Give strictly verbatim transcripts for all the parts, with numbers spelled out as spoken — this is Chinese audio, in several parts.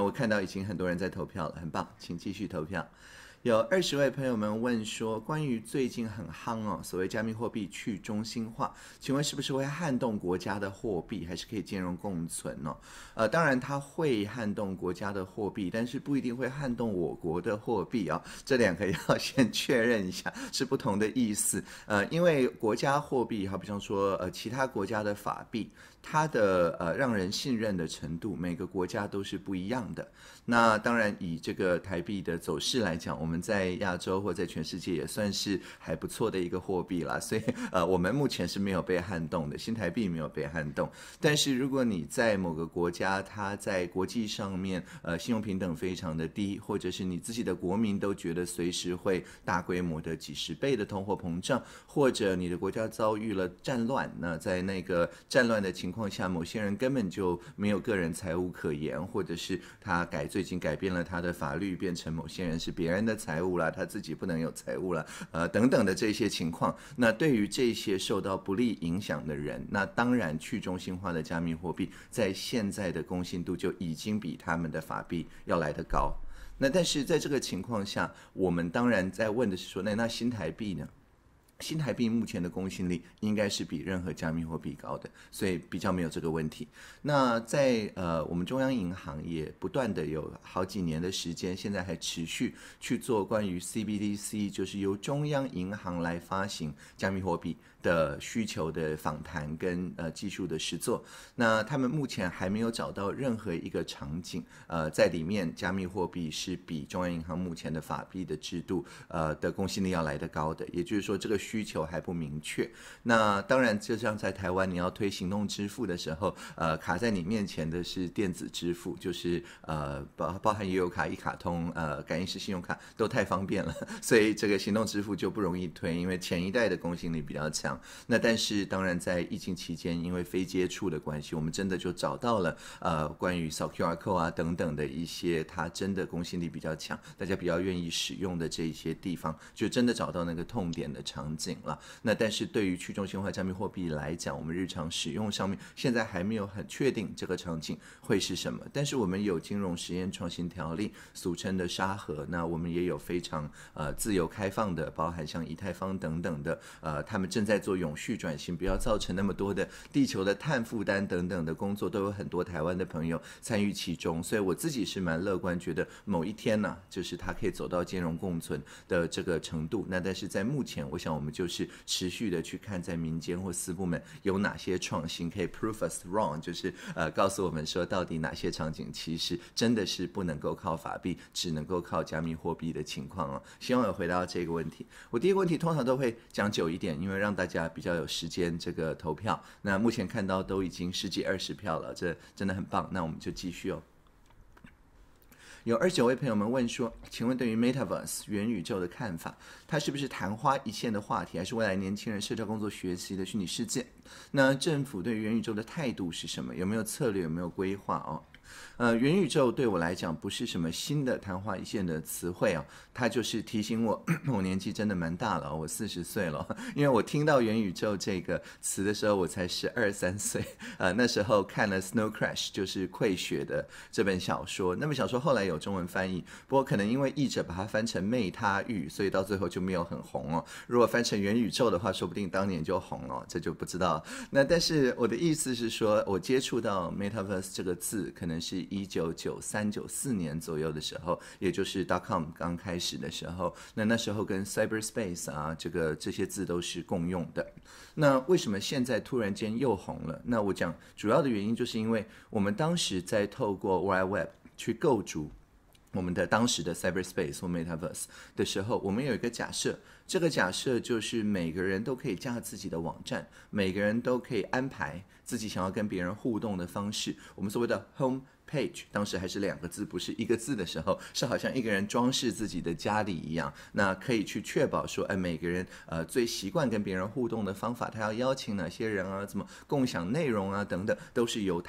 我看到已经很多人在投票了，很棒，请继续投票。有二十位朋友们问说，关于最近很夯哦，所谓加密货币去中心化，请问是不是会撼动国家的货币，还是可以兼容共存哦？呃，当然它会撼动国家的货币，但是不一定会撼动我国的货币啊、哦，这两个要先确认一下，是不同的意思。呃，因为国家货币，好比方说呃其他国家的法币，它的呃让人信任的程度，每个国家都是不一样的。那当然，以这个台币的走势来讲，我们在亚洲或在全世界也算是还不错的一个货币啦。所以，呃，我们目前是没有被撼动的，新台币没有被撼动。但是，如果你在某个国家，它在国际上面，呃，信用平等非常的低，或者是你自己的国民都觉得随时会大规模的几十倍的通货膨胀，或者你的国家遭遇了战乱，那在那个战乱的情况下，某些人根本就没有个人财务可言，或者是他改最近改变了他的法律，变成某些人是别人的财务啦，他自己不能有财务啦，呃等等的这些情况。那对于这些受到不利影响的人，那当然去中心化的加密货币在现在的公信度就已经比他们的法币要来得高。那但是在这个情况下，我们当然在问的是说，那那新台币呢？新台币目前的公信力应该是比任何加密货币高的，所以比较没有这个问题。那在呃，我们中央银行也不断的有好几年的时间，现在还持续去做关于 C B D C， 就是由中央银行来发行加密货币的需求的访谈跟呃技术的实作。那他们目前还没有找到任何一个场景，呃，在里面加密货币是比中央银行目前的法币的制度呃的公信力要来得高的，也就是说这个需求还不明确。那当然，就像在台湾你要推行动支付的时候，呃，卡在你面前的是电子支付，就是呃包包含悠游卡、一卡通、呃感应式信用卡都太方便了，所以这个行动支付就不容易推，因为前一代的公信力比较强。那但是当然在疫情期间，因为非接触的关系，我们真的就找到了呃关于扫 Q R code 啊等等的一些它真的公信力比较强，大家比较愿意使用的这一些地方，就真的找到那个痛点的场景了。那但是对于去中心化加密货币来讲，我们日常使用上面现在还没有很确定这个场景会是什么。但是我们有金融实验创新条例，俗称的沙盒，那我们也有非常呃自由开放的，包含像以太坊等等的，呃，他们正在做永续转型，不要造成那么多的地球的碳负担等等的工作，都有很多台湾的朋友参与其中。所以我自己是蛮乐观，觉得某一天呢、啊，就是它可以走到兼容共存的这个程度。那但是在目前，我想我们就是持续的去看在民间或私部门有哪些创新可以 prove us wrong， 就是呃告诉我们说到底哪些场景其实真的是不能够靠法币，只能够靠加密货币的情况哦。希望有回答到这个问题。我第一个问题通常都会讲久一点，因为让大家比较有时间这个投票。那目前看到都已经十几二十票了，这真的很棒。那我们就继续哦。有二十九位朋友们问说，请问对于 Metaverse 元宇宙的看法，它是不是昙花一现的话题，还是未来年轻人社交工作学习的虚拟世界？那政府对于元宇宙的态度是什么？有没有策略？有没有规划哦？呃，元宇宙对我来讲不是什么新的昙花一现的词汇哦，它就是提醒我，我年纪真的蛮大了，我四十岁了。因为我听到元宇宙这个词的时候，我才十二三岁，呃，那时候看了《Snow Crash》，就是溃雪的这本小说。那本小说后来有中文翻译，不过可能因为译者把它翻成媚他欲，所以到最后就没有很红哦。如果翻成元宇宙的话，说不定当年就红哦，这就不知道。那但是我的意思是说，我接触到 Metaverse 这个字，可能是一九九三九四年左右的时候，也就是 dot com 刚开始的时候，那那时候跟 cyberspace 啊，这个这些字都是共用的。那为什么现在突然间又红了？那我讲主要的原因就是因为我们当时在透过 World Wide Web 去构筑我们的当时的 cyberspace 或 metaverse 的时候，我们有一个假设，这个假设就是每个人都可以架自己的网站，每个人都可以安排自己想要跟别人互动的方式，我们所谓的 home page， 当时还是两个字不是一个字的时候，是好像一个人装饰自己的家里一样，那可以去确保说，哎，每个人呃最习惯跟别人互动的方法，他要邀请哪些人啊，怎么共享内容啊等等，都是由他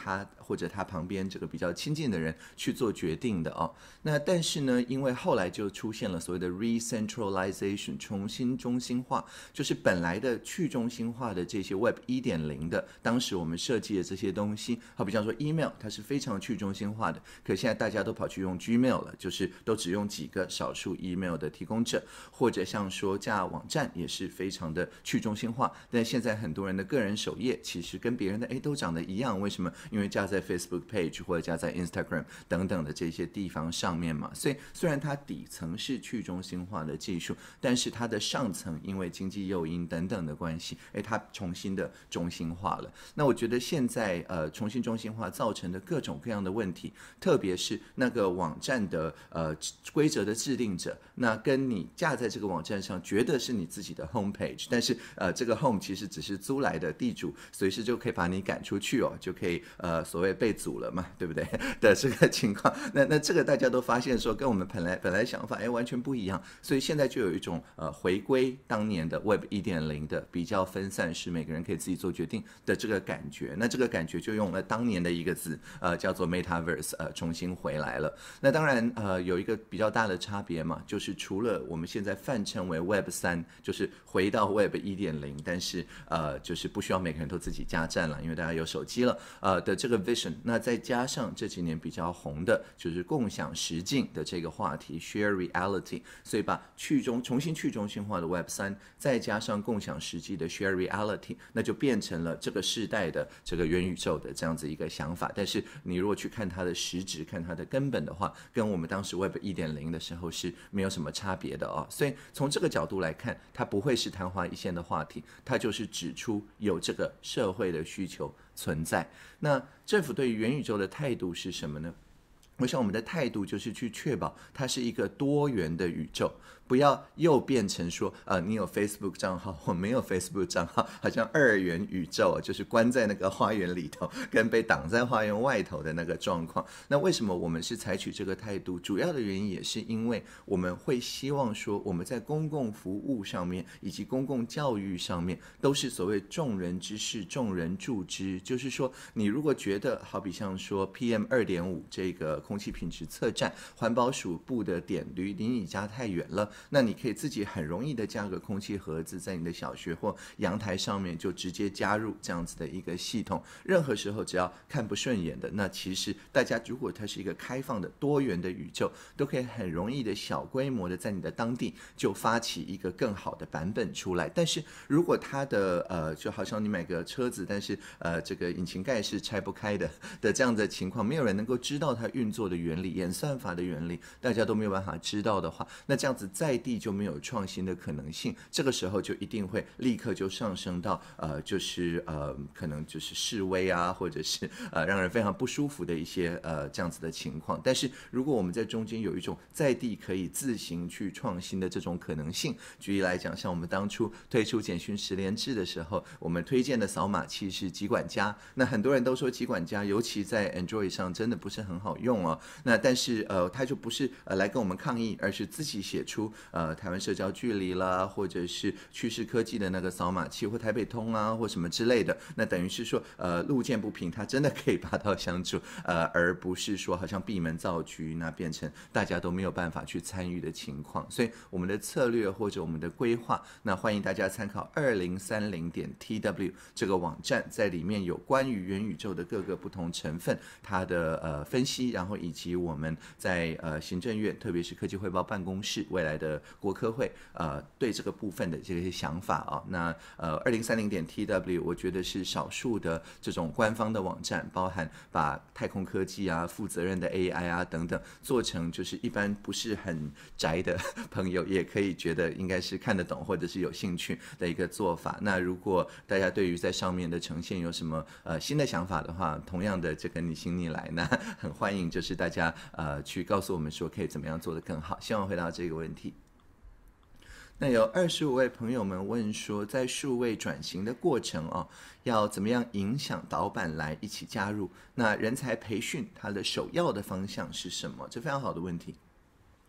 或者他旁边这个比较亲近的人去做决定的哦。那但是呢，因为后来就出现了所谓的 re-centralization 重新中心化，就是本来的去中心化的这些 Web 一点零 的，当时我们设计的这些东西，好比像说 email， 它是非常去中心化的，可现在大家都跑去用 Gmail 了，就是都只用几个少数 email 的提供者，或者像说架网站也是非常的去中心化。但现在很多人的个人首页其实跟别人的哎都长得一样，为什么？因为架在 Facebook page 或者架在 Instagram 等等的这些地方上面嘛。所以虽然它底层是去中心化的技术，但是它的上层因为经济诱因等等的关系，哎，它重新的中心化了。那我觉得现在呃重新中心化造成的各种各样的问题，特别是那个网站的呃规则的制定者，那跟你架在这个网站上觉得是你自己的 home page， 但是呃这个 home 其实只是租来的，地主随时就可以把你赶出去哦，就可以呃所谓被阻了嘛，对不对的这个情况。那那这个大家都发现说跟我们本来本来想法哎完全不一样，所以现在就有一种呃回归当年的 Web 一点零 的比较分散式，每个人可以自己做决定的这个感觉。那这个感觉就用了当年的一个字，呃叫做 Metaverse， 呃重新回来了。那当然呃有一个比较大的差别嘛，就是除了我们现在泛称为 Web 三，就是回到 Web 一点零，但是呃就是不需要每个人都自己加站了，因为大家有手机了呃的这个 vision， 那再加上这几年比较红的就是共享实境的这个话题 share reality， 所以把去中重新去中心化的 Web 三再加上共享实际的 share reality， 那就变成了这个世代的这个元宇宙的这样子一个想法。但是你如果去看它的实质，看它的根本的话，跟我们当时 Web 一点零 的时候是没有什么差别的哦。所以从这个角度来看，它不会是昙花一现的话题，它就是指出有这个社会的需求存在。那政府对于元宇宙的态度是什么呢？我想我们的态度就是去确保它是一个多元的宇宙，不要又变成说呃你有 Facebook 账号或没有 Facebook 账号，好像二元宇宙就是关在那个花园里头跟被挡在花园外头的那个状况。那为什么我们是采取这个态度？主要的原因也是因为我们会希望说我们在公共服务上面以及公共教育上面都是所谓众人之事众人助之，就是说你如果觉得好比像说 P M 二点五 这个空气品质测站环保署部的点离离你家太远了，那你可以自己很容易的加个空气盒子在你的小学或阳台上面就直接加入这样子的一个系统。任何时候只要看不顺眼的，那其实大家如果它是一个开放的多元的宇宙，都可以很容易的小规模的在你的当地就发起一个更好的版本出来。但是如果它的呃就好像你买个车子，但是呃这个引擎盖是拆不开的的这样的情况，没有人能够知道它运作的原理、演算法的原理，大家都没有办法知道的话，那这样子在地就没有创新的可能性。这个时候就一定会立刻就上升到呃，就是呃，可能就是示威啊，或者是呃让人非常不舒服的一些呃这样子的情况。但是如果我们在中间有一种在地可以自行去创新的这种可能性，举例来讲，像我们当初推出简讯十连制的时候，我们推荐的扫码器是疾管家，那很多人都说疾管家尤其在 Android 上真的不是很好用哦。那但是呃，他就不是呃来跟我们抗议，而是自己写出呃台湾社交距离啦，或者是趋势科技的那个扫码器，或台北通啊，或什么之类的。那等于是说呃路见不平，他真的可以拔刀相助，呃，而不是说好像闭门造车，那变成大家都没有办法去参与的情况。所以我们的策略或者我们的规划，那欢迎大家参考二零三零点 T W 这个网站，在里面有关于元宇宙的各个不同成分，它的呃分析，然后以及我们在呃行政院，特别是科技汇报办公室未来的国科会呃对这个部分的这些想法啊。那呃二零三零点 T W 我觉得是少数的这种官方的网站，包含把太空科技啊、负责任的 A I 啊等等做成就是一般不是很宅的朋友也可以觉得应该是看得懂或者是有兴趣的一个做法。那如果大家对于在上面的呈现有什么呃新的想法的话，同样的这个你请你来，那很欢迎就是大家呃去告诉我们说可以怎么样做得更好。希望回答这个问题。那有二十五位朋友们问说，在数位转型的过程哦，要怎么样影响导板来一起加入？那人才培训它的首要的方向是什么？这非常好的问题。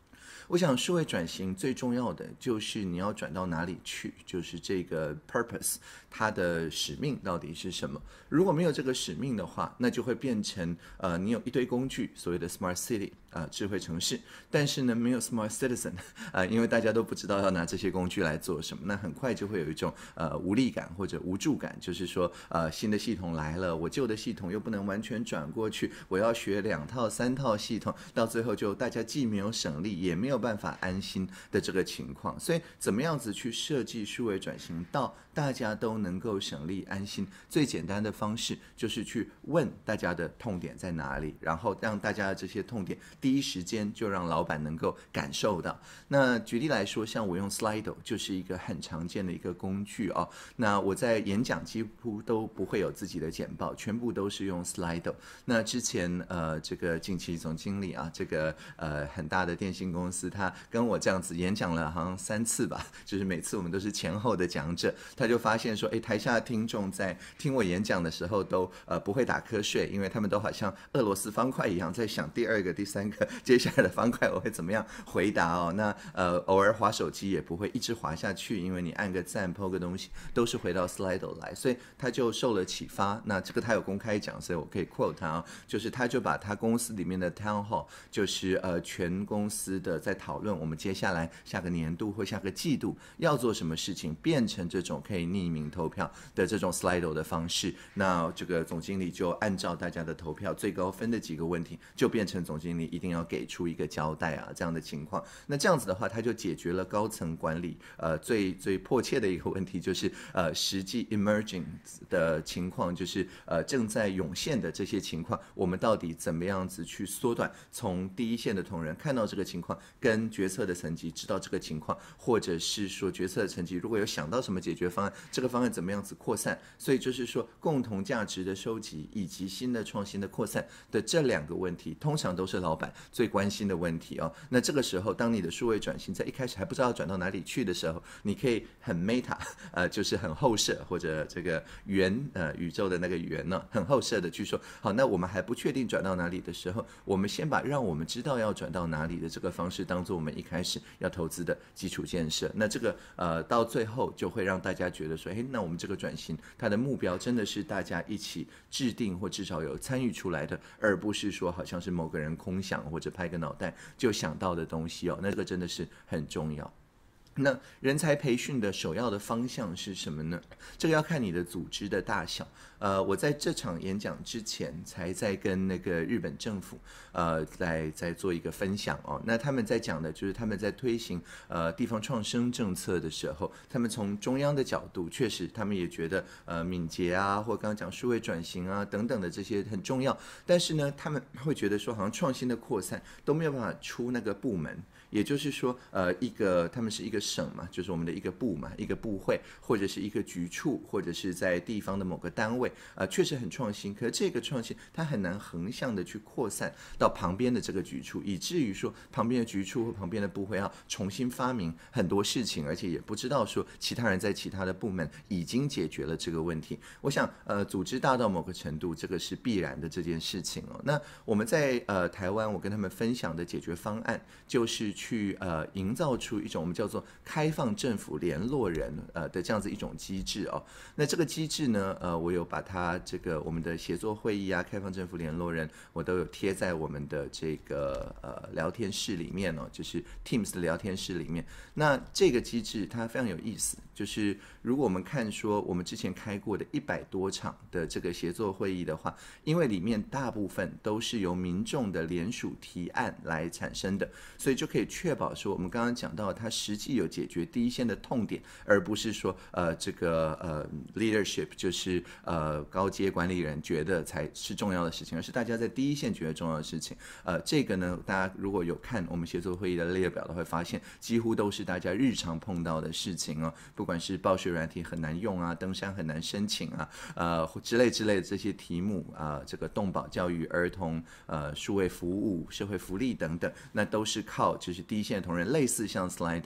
我想数位转型最重要的就是你要转到哪里去，就是这个 purpose， 它的使命到底是什么？如果没有这个使命的话，那就会变成呃，你有一堆工具，所谓的 smart city 啊、呃，智慧城市，但是呢，没有 smart citizen 啊、呃，因为大家都不知道要拿这些工具来做什么，那很快就会有一种呃无力感或者无助感，就是说呃新的系统来了，我旧的系统又不能完全转过去，我要学两套三套系统，到最后就大家既没有省力，也没有办法安心的这个情况。所以怎么样子去设计数位转型到大家都能够省力安心，最简单的方式就是去问大家的痛点在哪里，然后让大家的这些痛点第一时间就让老板能够感受到。那举例来说，像我用 Slido 就是一个很常见的一个工具哦。那我在演讲几乎都不会有自己的简报，全部都是用 Slido。那之前呃这个近期总经理啊，这个呃很大的电信公司，他跟我这样子演讲了好像三次吧，就是每次我们都是前后的讲者，他就发现说，哎，台下的听众在听我演讲的时候都呃不会打瞌睡，因为他们都好像俄罗斯方块一样在想第二个、第三个接下来的方块我会怎么样回答哦。那呃偶尔滑手机也不会一直滑下去，因为你按个赞、po 个东西都是回到 Slido 来，所以他就受了启发。那这个他有公开讲，所以我可以 quote 他哦，就是他就把他公司里面的 town hall， 就是呃全公司的在讨论我们接下来下个年度或下个季度要做什么事情，变成这种可以匿名投票的这种 Slido 的方式。那这个总经理就按照大家的投票最高分的几个问题，就变成总经理一定要给出一个交代啊，这样的情况。那这样子的话，他就解决了高层管理呃最最迫切的一个问题，就是呃实际 emerging 的情况，就是呃正在涌现的这些情况，我们到底怎么样子去缩短，从第一线的同仁看到这个情况，跟决策的层级知道这个情况，或者是说决策的层级如果有想到什么解决方案，这个方案怎么样子扩散。所以就是说共同价值的收集以及新的创新的扩散的这两个问题，通常都是老板最关心的问题哦。那这个时候，当你的数位转型在一开始还不知道转到哪里去的时候，你可以很 meta， 呃，就是很后设，或者这个圆呃宇宙的那个圆呢、哦，很后设的去说，好，那我们还不确定转到哪里的时候，我们先把让我们知道要转到哪里的这个方式当做我们一开始要投资的基础建设。那这个呃到最后就会让大家觉得说，哎，那我们这个转型它的目标真的是大家一起制定或至少有参与出来的，而不是说好像是某个人空想或者拍个脑袋就想到的东西哦。那这个真的是很重要。那人才培训的首要的方向是什么呢？这个要看你的组织的大小。呃，我在这场演讲之前才在跟那个日本政府呃来在做一个分享哦。那他们在讲的就是他们在推行呃地方创生政策的时候，他们从中央的角度，确实他们也觉得呃敏捷啊，或刚刚讲数位转型啊等等的这些很重要。但是呢，他们会觉得说，好像创新的扩散都没有办法出那个部门。也就是说，呃，一个他们是一个省嘛，就是我们的一个部嘛，一个部会，或者是一个局处，或者是在地方的某个单位，呃，确实很创新。可是这个创新它很难横向的去扩散到旁边的这个局处，以至于说旁边的局处或旁边的部会要重新发明很多事情，而且也不知道说其他人在其他的部门已经解决了这个问题。我想，呃，组织大到某个程度，这个是必然的这件事情哦。那我们在呃台湾，我跟他们分享的解决方案就是。去呃营造出一种我们叫做开放政府联络人呃的这样子一种机制哦。那这个机制呢，呃，我有把它这个我们的协作会议啊，开放政府联络人，我都有贴在我们的这个呃聊天室里面哦，就是 Teams 的聊天室里面。那这个机制它非常有意思，就是如果我们看说我们之前开过的一百多场的这个协作会议的话，因为里面大部分都是由民众的联署提案来产生的，所以就可以确保说我们刚刚讲到它实际有解决第一线的痛点，而不是说呃这个呃 leadership 就是呃高阶管理人觉得才是重要的事情，而是大家在第一线觉得重要的事情。呃这个呢，大家如果有看我们协作会议的列表的会发现，几乎都是大家日常碰到的事情哦，不管是报税软体很难用啊，登山很难申请啊，呃之类之类的这些题目啊、呃，这个动保、教育、儿童、呃数位服务、社会福利等等，那都是靠就是第一线的同仁，类似像 Slido 的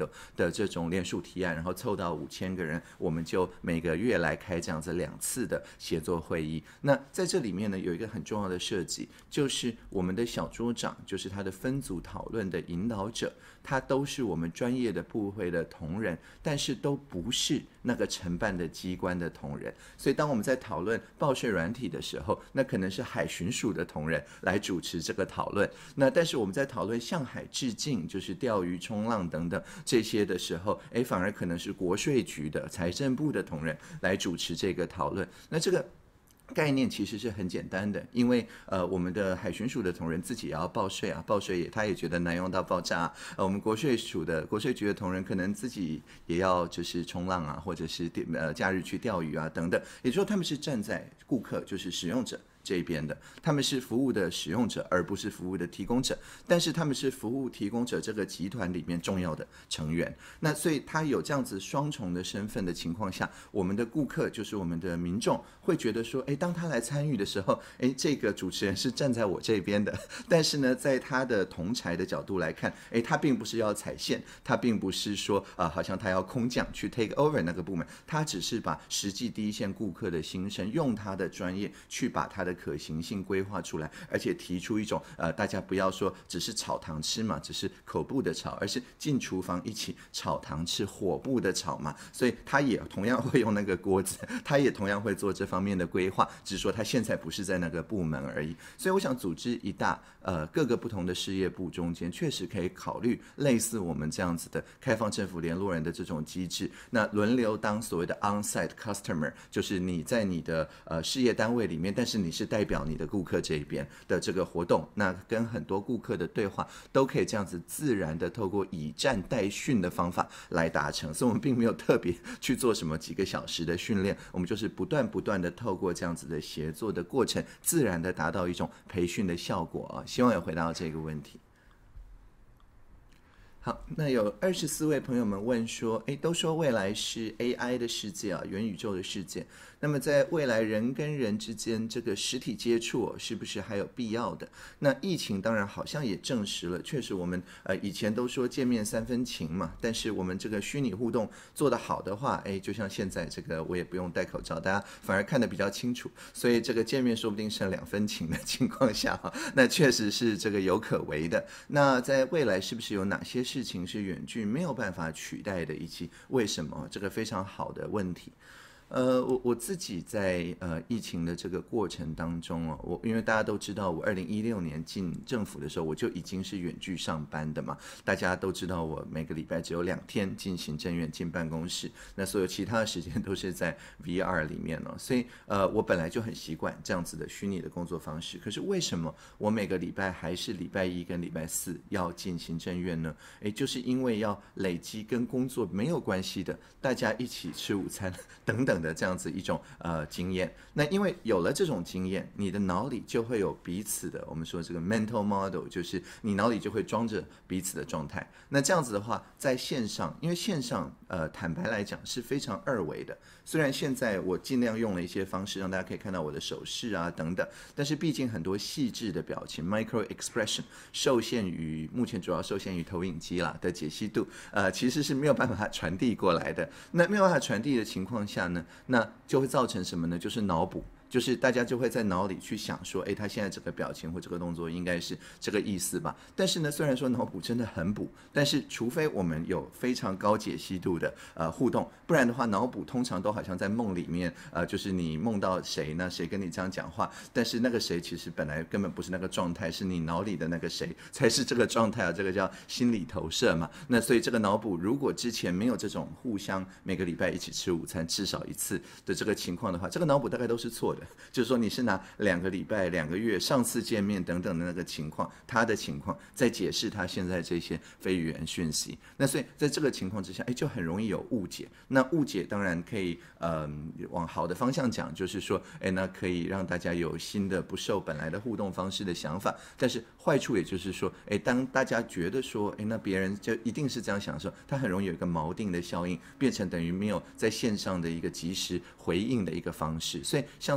的这种联署提案，然后凑到五千个人，我们就每个月来开这样子两次的协作会议。那在这里面呢，有一个很重要的设计，就是我们的小桌长，就是他的分组讨论的引导者，他都是我们专业的部会的同仁，但是都不是那个承办的机关的同仁。所以当我们在讨论报税软体的时候，那可能是海巡署的同仁来主持这个讨论。那但是我们在讨论向海致敬，就是钓鱼、冲浪等等这些的时候，哎，反而可能是国税局的、财政部的同仁来主持这个讨论。那这个概念其实是很简单的，因为呃，我们的海巡署的同仁自己也要报税啊，报税也他也觉得难用到爆炸啊。呃，我们国税署的国税局的同仁可能自己也要就是冲浪啊，或者是呃假日去钓鱼啊等等，也就是说他们是站在顾客就是使用者这边的，他们是服务的使用者，而不是服务的提供者，但是他们是服务提供者这个集团里面重要的成员。那所以他有这样子双重的身份的情况下，我们的顾客就是我们的民众会觉得说，哎，当他来参与的时候，哎，这个主持人是站在我这边的，但是呢，在他的同侪的角度来看，哎，他并不是要踩线，他并不是说啊、呃，好像他要空降去 take over 那个部门，他只是把实际第一线顾客的心声，用他的专业去把他的可行性规划出来，而且提出一种呃，大家不要说只是炒糖吃嘛，只是口部的炒，而是进厨房一起炒糖吃，火部的炒嘛。所以他也同样会用那个锅子，他也同样会做这方面的规划，只是说他现在不是在那个部门而已。所以我想组织一大呃各个不同的事业部中间，确实可以考虑类似我们这样子的开放政府联络人的这种机制，那轮流当所谓的 on-site customer， 就是你在你的呃事业单位里面，但是你是代表你的顾客这一边的这个活动，那跟很多顾客的对话都可以这样子自然的透过以战代训的方法来达成。所以我们并没有特别去做什么几个小时的训练，我们就是不断不断的透过这样子的协作的过程，自然的达到一种培训的效果啊。希望有回答到这个问题。好，那有二十四位朋友们问说，诶，都说未来是 A I 的世界啊，元宇宙的世界。那么在未来人跟人之间这个实体接触、哦、是不是还有必要的？那疫情当然好像也证实了，确实我们呃以前都说见面三分情嘛，但是我们这个虚拟互动做得好的话，诶，就像现在这个我也不用戴口罩，大家反而看得比较清楚，所以这个见面说不定剩两分情的情况下，那确实是这个有可为的。那在未来是不是有哪些事情是远距没有办法取代的，以及为什么？这个非常好的问题。呃，我我自己在呃疫情的这个过程当中哦，我因为大家都知道，我二零一六年进政府的时候，我就已经是远距上班的嘛。大家都知道，我每个礼拜只有两天进行政院进办公室，那所有其他的时间都是在 V R 里面哦。所以呃，我本来就很习惯这样子的虚拟的工作方式。可是为什么我每个礼拜还是礼拜一跟礼拜四要进行政院呢？诶，就是因为要累积跟工作没有关系的，大家一起吃午餐等等的这样子一种呃经验。那因为有了这种经验，你的脑里就会有彼此的，我们说这个 mental model， 就是你脑里就会装着彼此的状态。那这样子的话，在线上，因为线上呃坦白来讲是非常二维的。虽然现在我尽量用了一些方式让大家可以看到我的手势啊等等，但是毕竟很多细致的表情 micro expression 受限于目前主要受限于投影机啦的解析度，呃其实是没有办法传递过来的。那没有办法传递的情况下呢，那就会造成什么呢？就是脑补。就是大家就会在脑里去想说，哎，他现在这个表情或这个动作应该是这个意思吧？但是呢，虽然说脑补真的很补，但是除非我们有非常高解析度的呃互动，不然的话，脑补通常都好像在梦里面，呃，就是你梦到谁呢？谁跟你这样讲话？但是那个谁其实本来根本不是那个状态，是你脑里的那个谁才是这个状态啊！这个叫心理投射嘛。那所以这个脑补，如果之前没有这种互相每个礼拜一起吃午餐至少一次的这个情况的话，这个脑补大概都是错的。就是说你是拿两个礼拜、两个月、上次见面等等的那个情况，他的情况在解释他现在这些非语言讯息。那所以在这个情况之下，哎，就很容易有误解。那误解当然可以，嗯、呃，往好的方向讲，就是说，哎，那可以让大家有新的不受本来的互动方式的想法。但是坏处也就是说，哎，当大家觉得说，哎，那别人就一定是这样想的时候，他很容易有一个锚定的效应，变成等于没有在线上的一个及时回应的一个方式。所以像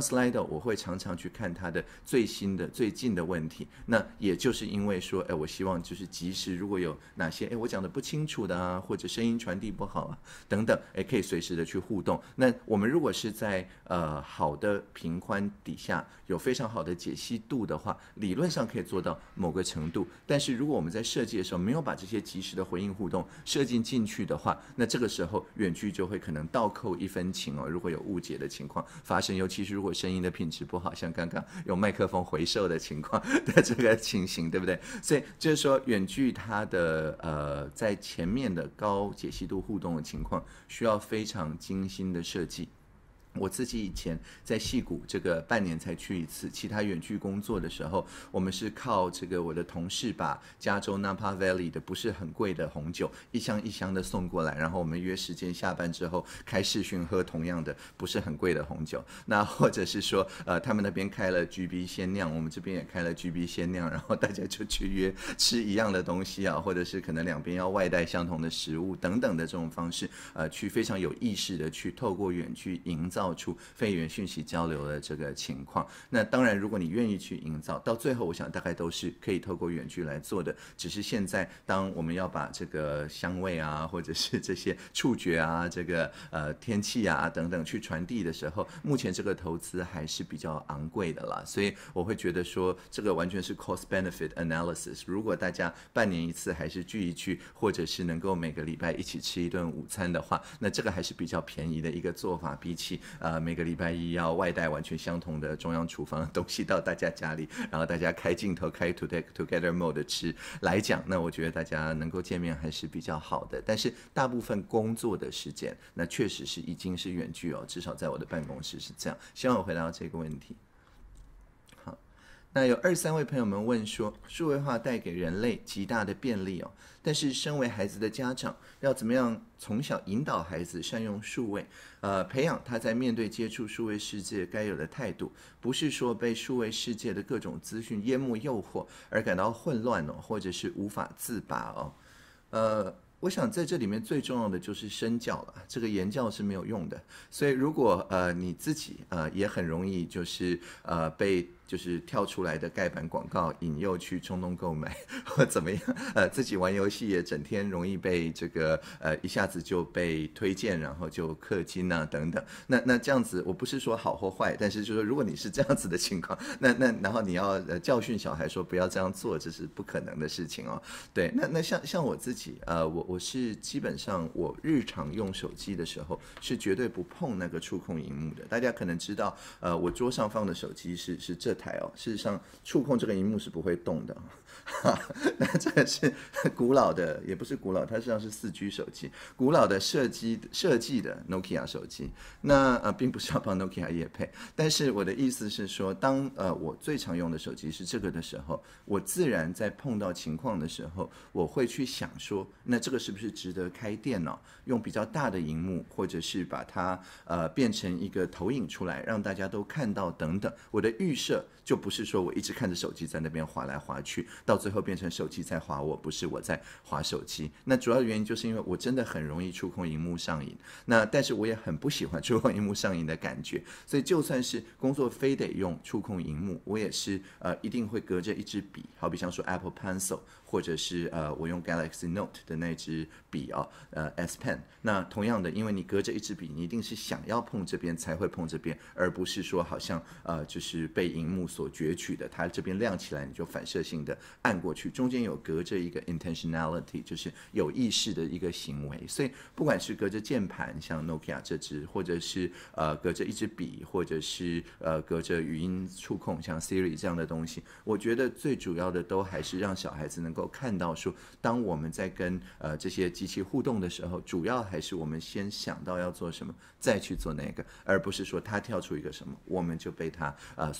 Slido 我会常常去看它的最新的最近的问题，那也就是因为说，哎，我希望就是及时如果有哪些哎我讲的不清楚的啊，或者声音传递不好啊等等，哎可以随时的去互动。那我们如果是在呃好的频宽底下有非常好的解析度的话，理论上可以做到某个程度，但是如果我们在设计的时候没有把这些及时的回应互动设计进去的话，那这个时候远距就会可能倒扣一分情哦。如果有误解的情况发生，尤其是如果声音的品质不好，像刚刚有麦克风回授的情况的这个情形，对不对？所以就是说远距它的呃在前面的高解析度互动的情况，需要非常精心的设计。我自己以前在矽谷这个半年才去一次，其他远距工作的时候，我们是靠这个我的同事把加州 Napa Valley 的不是很贵的红酒一箱一箱的送过来，然后我们约时间下班之后开视讯喝同样的不是很贵的红酒。那或者是说呃他们那边开了 G B 鲜酿，我们这边也开了 G B 鲜酿，然后大家就去约吃一样的东西啊，或者是可能两边要外带相同的食物等等的这种方式，呃去非常有意识的去透过远距营造造出非语言讯息交流的这个情况。那当然如果你愿意去营造，到最后我想大概都是可以透过远距来做的，只是现在当我们要把这个香味啊或者是这些触觉啊这个呃天气啊等等去传递的时候，目前这个投资还是比较昂贵的啦，所以我会觉得说这个完全是 cost benefit analysis。 如果大家半年一次还是聚一聚，或者是能够每个礼拜一起吃一顿午餐的话，那这个还是比较便宜的一个做法，比起呃每个礼拜一要外带完全相同的中央厨房的东西到大家家里，然后大家开镜头开 together mode 吃来讲，那我觉得大家能够见面还是比较好的。但是大部分工作的时间那确实是已经是远距哦，至少在我的办公室是这样。希望我回答到这个问题。好，那有二三位朋友们问说，数位化带给人类极大的便利哦，但是身为孩子的家长，要怎么样从小引导孩子善用数位，呃，培养他在面对接触数位世界该有的态度，不是说被数位世界的各种资讯淹没诱惑而感到混乱哦，或者是无法自拔哦。呃，我想在这里面最重要的就是身教了，这个言教是没有用的。所以如果呃你自己呃也很容易就是呃被就是跳出来的盖板广告引诱去冲动购买或怎么样，呃自己玩游戏也整天容易被这个呃一下子就被推荐，然后就氪金啊等等。那那这样子我不是说好或坏，但是就是说如果你是这样子的情况，那那然后你要呃教训小孩说不要这样做，这是不可能的事情哦。对，那那像像我自己呃我我是基本上我日常用手机的时候是绝对不碰那个触控荧幕的。大家可能知道呃我桌上放的手机是是这台哦，事实上触控这个荧幕是不会动的。那这个是古老的，也不是古老，它实际上是四 G 手机，古老的设计设计的 Nokia 手机。那呃，并不是要帮 Nokia 业配，但是我的意思是说，当呃我最常用的手机是这个的时候，我自然在碰到情况的时候，我会去想说，那这个是不是值得开电脑，用比较大的荧幕，或者是把它呃变成一个投影出来，让大家都看到等等。我的预设就不是说我一直看着手机在那边滑来滑去，到最后变成手机在滑我，不是我在滑手机。那主要的原因就是因为我真的很容易触控荧幕上瘾，那但是我也很不喜欢触控荧幕上瘾的感觉，所以就算是工作非得用触控荧幕，我也是呃一定会隔着一支笔，好比像说 Apple Pencil， 或者是呃我用 Galaxy Note 的那支笔啊，呃 S Pen。那同样的，因为你隔着一支笔，你一定是想要碰这边才会碰这边，而不是说好像呃就是被荧幕所攫取的，它这边亮起来你就反射性的按过去，中间有隔着一个 intentionality， 就是有意识的一个行为。所以不管是隔着键盘像 Nokia 这支，或者是呃隔着一支笔，或者是呃隔着语音触控像 Siri 这样的东西，我觉得最主要的都还是让小孩子能够看到说，当我们在跟呃这些机器互动的时候，主要还是我们先想到要做什么，再去做那个，而不是说他跳出一个什么，我们就被他呃所控制。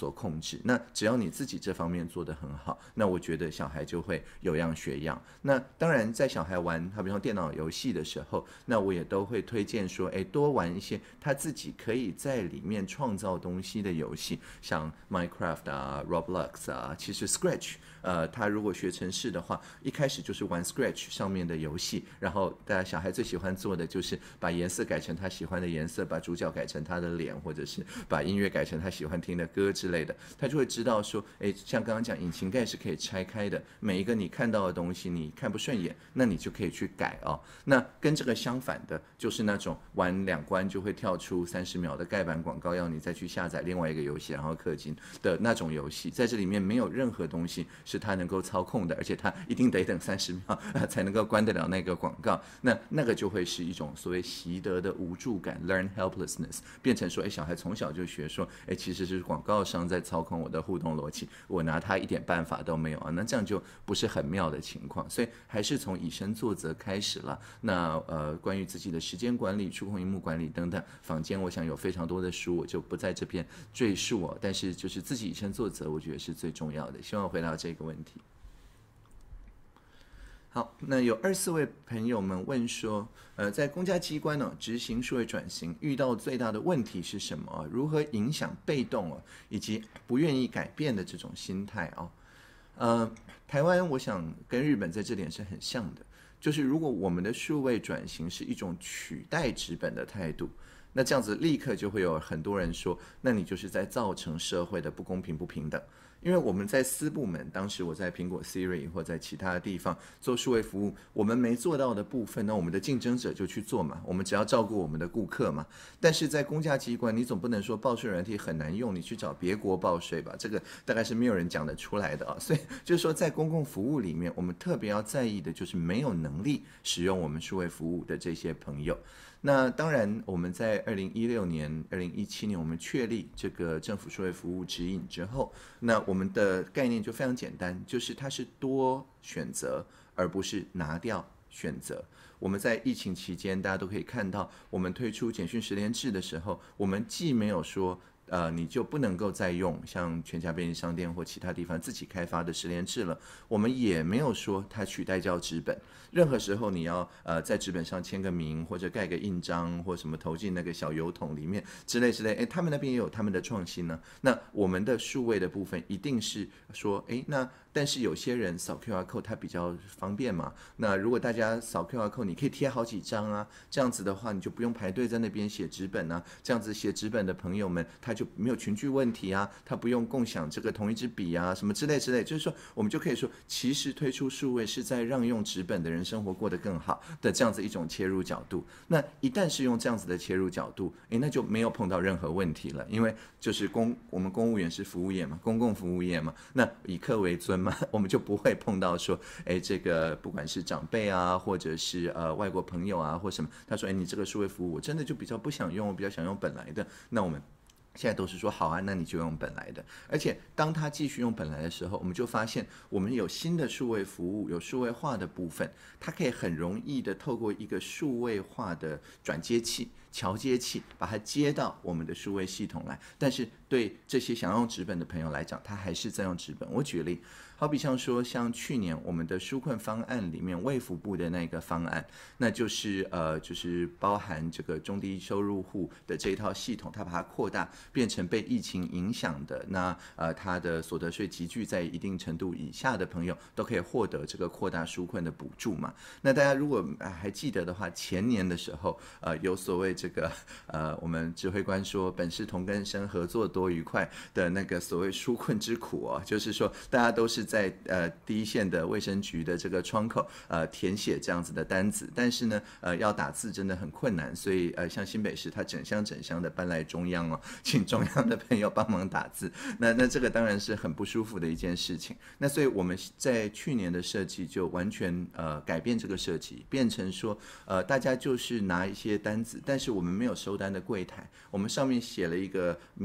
制。那只要你自己这方面做得很好，那我觉得小孩就会有样学样。那当然，在小孩玩他比如说电脑游戏的时候，那我也都会推荐说，哎，多玩一些他自己可以在里面创造东西的游戏，像 Minecraft 啊、Roblox 啊，其实 Scratch。呃，他如果学程式的话，一开始就是玩 Scratch 上面的游戏，然后大家小孩最喜欢做的就是把颜色改成他喜欢的颜色，把主角改成他的脸，或者是把音乐改成他喜欢听的歌之类的，他就会知道说，哎，像刚刚讲引擎盖是可以拆开的，每一个你看到的东西你看不顺眼，那你就可以去改哦。那跟这个相反的，就是那种玩两关就会跳出三十秒的盖板广告，要你再去下载另外一个游戏，然后氪金的那种游戏，在这里面没有任何东西是他能够操控的，而且他一定得等三十秒、呃、才能够关得了那个广告。那那个就会是一种所谓习得的无助感 （learn helplessness）， 变成说，哎，小孩从小就学说，哎，其实是广告商在操控我的互动逻辑，我拿他一点办法都没有啊。那这样就不是很妙的情况。所以还是从以身作则开始了。那呃，关于自己的时间管理、触控荧幕管理等等，坊间我想有非常多的书，我就不在这边赘述哦。但是就是自己以身作则，我觉得是最重要的。希望回答这个问题。好，那有二四位朋友们问说，呃，在公家机关呢、哦、执行数位转型遇到最大的问题是什么？如何影响被动哦，以及不愿意改变的这种心态哦？呃，台湾我想跟日本在这点是很像的，就是如果我们的数位转型是一种取代纸本的态度，那这样子立刻就会有很多人说，那你就是在造成社会的不公平不平等。因为我们在私部门，当时我在苹果 Siri 或在其他的地方做数位服务，我们没做到的部分，那我们的竞争者就去做嘛，我们只要照顾我们的顾客嘛。但是在公家机关，你总不能说报税软体很难用，你去找别国报税吧，这个大概是没有人讲得出来的啊。所以就是说，在公共服务里面，我们特别要在意的就是没有能力使用我们数位服务的这些朋友。那当然，我们在二零一六年、二零一七年，我们确立这个政府数位服务指引之后，那我们的概念就非常简单，就是它是多选择，而不是拿掉选择。我们在疫情期间，大家都可以看到，我们推出简讯实联制的时候，我们既没有说呃，你就不能够再用像全家便利商店或其他地方自己开发的实联制了。我们也没有说它取代掉纸本，任何时候你要呃在纸本上签个名或者盖个印章或什么投进那个小邮筒里面之类之类，哎，他们那边也有他们的创新呢。那我们的数位的部分一定是说，哎，那但是有些人扫 Q R code 它比较方便嘛。那如果大家扫 Q R code， 你可以贴好几张啊，这样子的话你就不用排队在那边写纸本啊。这样子写纸本的朋友们，他就没有群聚问题啊，他不用共享这个同一支笔啊，什么之类之类。就是说，我们就可以说，其实推出数位是在让用纸本的人生活过得更好的这样子一种切入角度。那一旦是用这样子的切入角度，诶，那就没有碰到任何问题了，因为就是公我们公务员是服务业嘛，公共服务业嘛，那以客为尊嘛，我们就不会碰到说，诶，这个不管是长辈啊，或者是呃外国朋友啊，或什么，他说，诶，你这个数位服务我真的就比较不想用，我比较想用本来的，那我们现在都是说好啊，那你就用本来的。而且当他继续用本来的时候，我们就发现我们有新的数位服务，有数位化的部分，它可以很容易的透过一个数位化的转接器、桥接器，把它接到我们的数位系统来。但是对这些想用纸本的朋友来讲，他还是在用纸本。我举例，好比像说，像去年我们的纾困方案里面，卫福部的那个方案，那就是呃，就是包含这个中低收入户的这一套系统，它把它扩大，变成被疫情影响的那呃，他的所得税集聚在一定程度以下的朋友，都可以获得这个扩大纾困的补助嘛。那大家如果还记得的话，前年的时候，呃，有所谓这个呃，我们指挥官说本是同根生，合作多愉快的那个所谓纾困之苦哦，就是说大家都是在呃第一线的卫生局的这个窗口呃填写这样子的单子，但是呢呃要打字真的很困难，所以呃像新北市他整箱整箱的搬来中央哦，请中央的朋友帮忙打字，那那这个当然是很不舒服的一件事情。那所以我们在去年的设计就完全呃改变这个设计，变成说呃大家就是拿一些单子，但是我们没有收单的柜台，我们上面写了一个免贴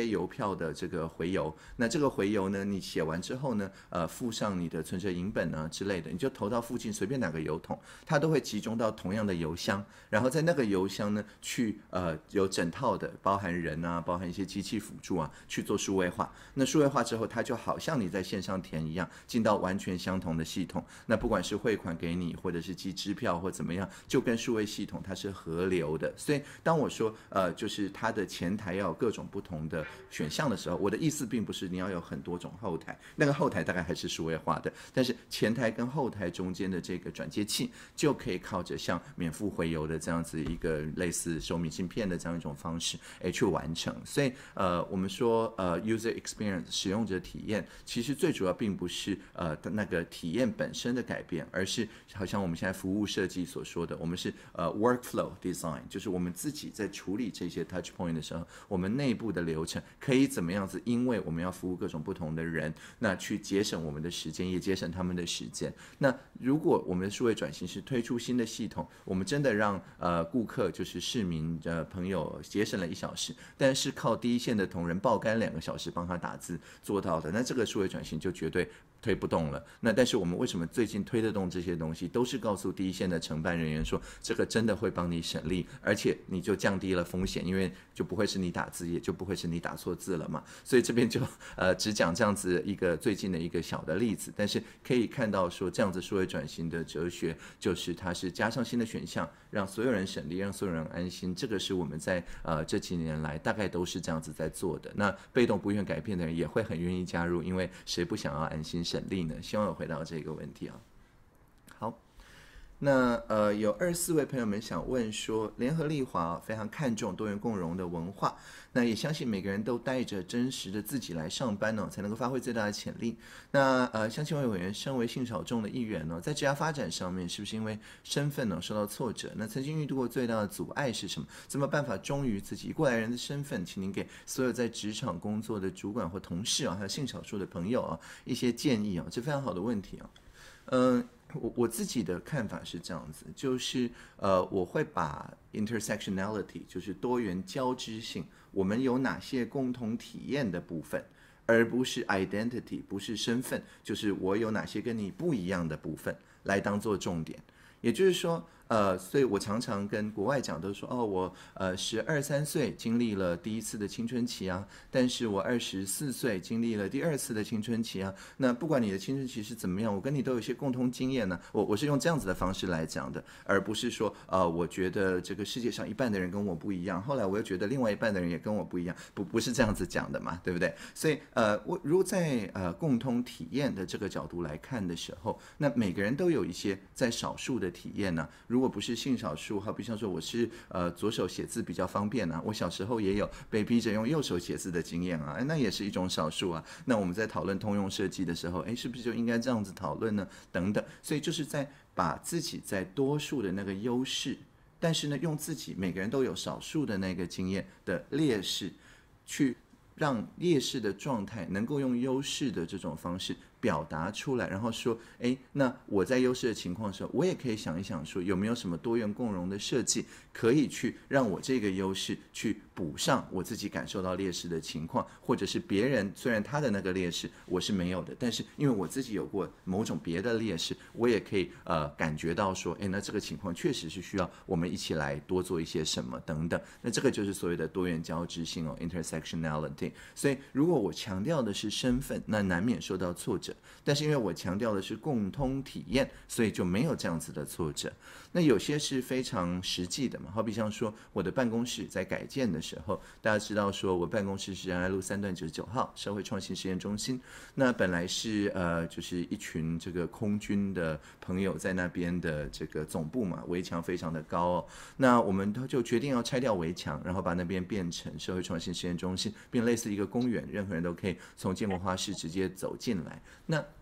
邮票的这个回邮。那这个回邮呢，你写完之后呢，呃，附上你的存折影本啊之类的，你就投到附近随便哪个邮筒，它都会集中到同样的邮箱，然后在那个邮箱呢，去呃有整套的，包含人啊，包含一些机器辅助啊，去做数位化。那数位化之后，它就好像你在线上填一样，进到完全相同的系统。那不管是汇款给你，或者是寄支票或怎么样，就跟数位系统它是合流的。所以当我说呃，就是它的前台要有各种不同的选项的时候，我的意思并不是你要有很多种后台，那个后台大概还是数位化的，但是前台跟后台中间的这个转接器就可以靠着像免付回邮的这样子一个类似收明信片的这样一种方式，哎，去完成。所以呃，我们说呃 user experience 使用者体验，其实最主要并不是呃那个体验本身的改变，而是好像我们现在服务设计所说的，我们是呃 workflow design， 就是我们自己在处理这些 touch point 的时候，我们内部的流程可以怎么样子，因为我们要服务各种不同的人，那去节省我们的时间，也节省他们的时间。那如果我们的数位转型是推出新的系统，我们真的让呃顾客就是市民的朋友节省了一小时，但是靠第一线的同仁爆肝两个小时帮他打字做到的，那这个数位转型就绝对推不动了。那但是我们为什么最近推得动这些东西，都是告诉第一线的承办人员说，这个真的会帮你省力，而且你就降低了风险，因为就不会是你打字，也就不会是你打错字了嘛。所以这边就呃只讲这样子一个最近的一个小的例子，但是可以看到说这样子数位转型的哲学，就是它是加上新的选项，让所有人省力，让所有人安心。这个是我们在呃这几年来大概都是这样子在做的。那被动不愿改变的人也会很愿意加入，因为谁不想要安心省力呢？希望有回答这个问题啊。好。那呃，有二四位朋友们想问说，联合利华非常看重多元共融的文化，那也相信每个人都带着真实的自己来上班呢、哦，才能够发挥最大的潜力。那呃，相信委员身为性少众的一员呢，在职业发展上面，是不是因为身份呢受到挫折？那曾经遇到过最大的阻碍是什么？怎么办法忠于自己过来人的身份？请您给所有在职场工作的主管或同事啊，还有性少数的朋友啊，一些建议啊，这非常好的问题啊。嗯、呃。我我自己的看法是这样子，就是呃，我会把 intersectionality， 就是多元交织性，我们有哪些共同体验的部分，而不是 identity， 不是身份，就是我有哪些跟你不一样的部分来当做重点。也就是说，呃，所以我常常跟国外讲，都说哦，我呃十二三岁经历了第一次的青春期啊，但是我二十四岁经历了第二次的青春期啊。那不管你的青春期是怎么样，我跟你都有一些共同经验呢。我我是用这样子的方式来讲的，而不是说呃，我觉得这个世界上一半的人跟我不一样，后来我又觉得另外一半的人也跟我不一样，不不是这样子讲的嘛，对不对？所以呃，我如果在呃共同体验的这个角度来看的时候，那每个人都有一些在少数的体验呢、啊。如果不是性少数，好比像说我是呃左手写字比较方便啊，我小时候也有被逼着用右手写字的经验啊，那也是一种少数啊。那我们在讨论通用设计的时候，哎，是不是就应该这样子讨论呢？等等，所以就是在把自己在多数的那个优势，但是呢，用自己每个人都有少数的那个经验的劣势，去让劣势的状态能够用优势的这种方式表达出来，然后说，哎，那我在优势的情况的时候，我也可以想一想说，有没有什么多元共融的设计，可以去让我这个优势去补上我自己感受到劣势的情况，或者是别人虽然他的那个劣势我是没有的，但是因为我自己有过某种别的劣势，我也可以呃感觉到说，哎，那这个情况确实是需要我们一起来多做一些什么等等。那这个就是所谓的多元交织性哦 ，intersectionality。所以如果我强调的是身份，那难免受到挫折。但是因为我强调的是共通体验，所以就没有这样子的挫折。那有些是非常实际的嘛，好比像说我的办公室在改建的时候，大家知道说我办公室是仁爱路三段九十九号社会创新实验中心，那本来是呃就是一群这个空军的朋友在那边的这个总部嘛，围墙非常的高哦，那我们就决定要拆掉围墙，然后把那边变成社会创新实验中心，并类似一个公园，任何人都可以从建国花市直接走进来。那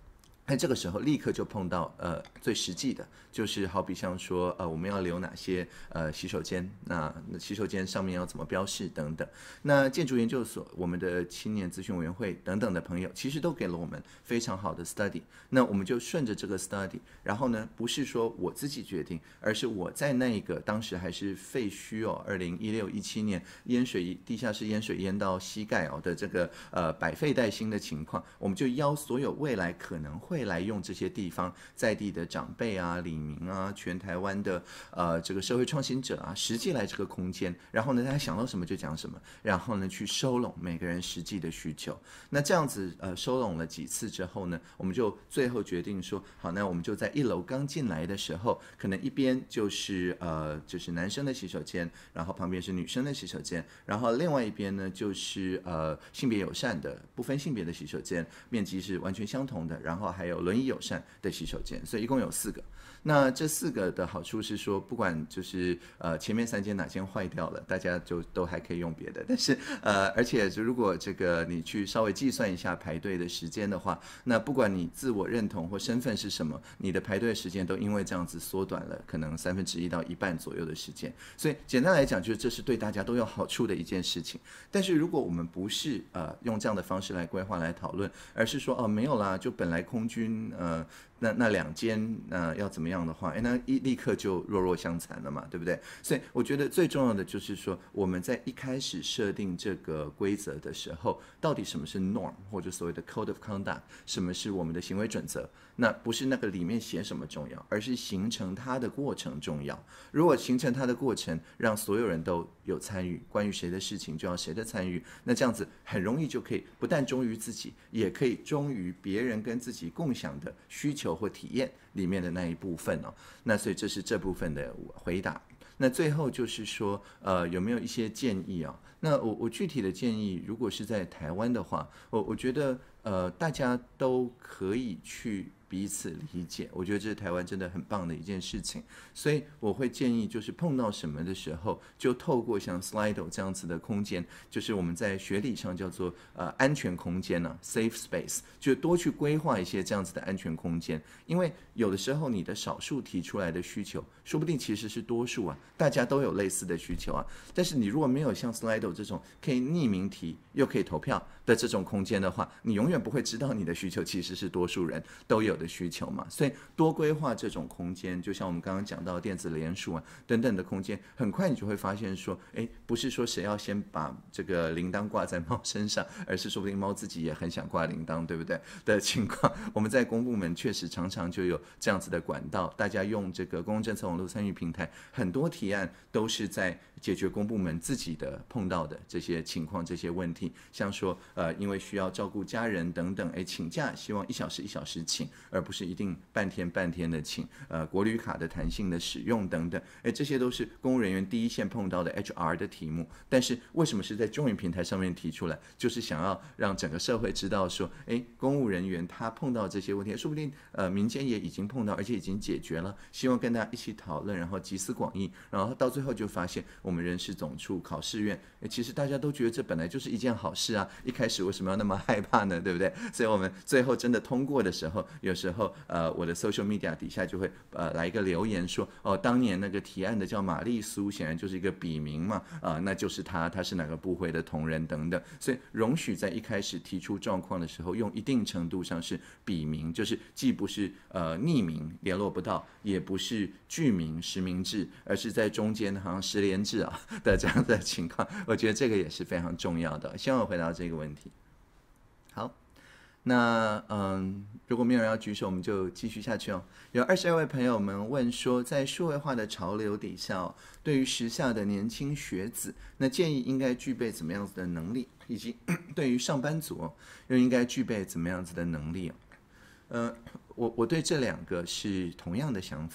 那这个时候立刻就碰到呃最实际的，就是好比像说呃我们要留哪些呃洗手间，那那洗手间上面要怎么标示等等。那建筑研究所、我们的青年咨询委员会等等的朋友，其实都给了我们非常好的 study。那我们就顺着这个 study，然后呢，不是说我自己决定，而是我在那个当时还是废墟哦，二零一六一七年淹水地下室淹水淹到膝盖哦的这个呃百废待兴的情况，我们就邀所有未来可能会来用这些地方在地的长辈啊、里民啊、全台湾的呃这个社会创新者啊，实际来这个空间，然后呢，大家想到什么就讲什么，然后呢去收拢每个人实际的需求。那这样子呃收拢了几次之后呢，我们就最后决定说，好，那我们就在一楼刚进来的时候，可能一边就是呃就是男生的洗手间，然后旁边是女生的洗手间，然后另外一边呢就是呃性别友善的不分性别的洗手间，面积是完全相同的，然后还有轮椅友善的洗手间，所以一共有四个。那这四个的好处是说，不管就是呃前面三间哪间坏掉了，大家就都还可以用别的。但是呃，而且如果这个你去稍微计算一下排队的时间的话，那不管你自我认同或身份是什么，你的排队时间都因为这样子缩短了可能三分之一到一半左右的时间。所以简单来讲，就是这是对大家都有好处的一件事情。但是如果我们不是呃用这样的方式来规划来讨论，而是说哦没有啦，就本来空军呃。那那两间呃要怎么样的话，哎，那一立刻就弱弱相残了嘛，对不对？所以我觉得最重要的就是说，我们在一开始设定这个规则的时候，到底什么是 norm 或者所谓的 code of conduct， 什么是我们的行为准则？那不是那个里面写什么重要，而是形成它的过程重要。如果形成它的过程，让所有人都有参与，关于谁的事情就要谁的参与，那这样子很容易就可以不但忠于自己，也可以忠于别人跟自己共享的需求或体验里面的那一部分哦。那所以这是这部分的回答。那最后就是说，呃，有没有一些建议啊？那我我具体的建议，如果是在台湾的话，我我觉得呃，大家都可以去彼此理解，我觉得这是台湾真的很棒的一件事情。所以我会建议，就是碰到什么的时候，就透过像 Slido 这样子的空间，就是我们在学理上叫做呃安全空间呢、啊、，safe space， 就多去规划一些这样子的安全空间。因为有的时候你的少数提出来的需求，说不定其实是多数啊，大家都有类似的需求啊。但是你如果没有像 Slido 这种可以匿名提又可以投票的这种空间的话，你永远不会知道你的需求其实是多数人都有的需求嘛。所以多规划这种空间，就像我们刚刚讲到电子联署啊等等的空间，很快你就会发现说，哎，不是说谁要先把这个铃铛挂在猫身上，而是说不定猫自己也很想挂铃铛，对不对的情况。我们在公部门确实常常就有这样子的管道，大家用这个公共政策网络参与平台，很多提案都是在解决公部门自己的碰到的这些情况、这些问题，像说呃，因为需要照顾家人等等，哎，请假希望一小时一小时请，而不是一定半天半天的请，呃，国旅卡的弹性的使用等等，哎，这些都是公务人员第一线碰到的 H R 的题目。但是为什么是在中云平台上面提出来？就是想要让整个社会知道说，哎，公务人员他碰到这些问题，说不定呃民间也已经碰到，而且已经解决了，希望跟大家一起讨论，然后集思广益，然后到最后就发现我们人事总处、考试院，其实大家都觉得这本来就是一件好事啊，一开始为什么要那么害怕呢？对不对？所以我们最后真的通过的时候，有时候呃我的 social media 底下就会呃来一个留言说，哦，当年那个提案的叫玛丽苏，显然就是一个笔名嘛，啊、呃，那就是他，他是哪个部会的同仁等等，所以容许在一开始提出状况的时候，用一定程度上是笔名，就是既不是呃匿名联络不到，也不是具名实名制，而是在中间好像实联制啊的这样的情况，我觉得这个也是非常重要的。希望我回答这个问题。好，那嗯，如果没有人要举手，我们就继续下去哦。有二十二位朋友们问说，在数位化的潮流底下、哦，对于时下的年轻学子，那建议应该具备怎么样子的能力，以及对于上班族、哦、又应该具备怎么样子的能力、哦？呃，我我对这两个是同样的想法。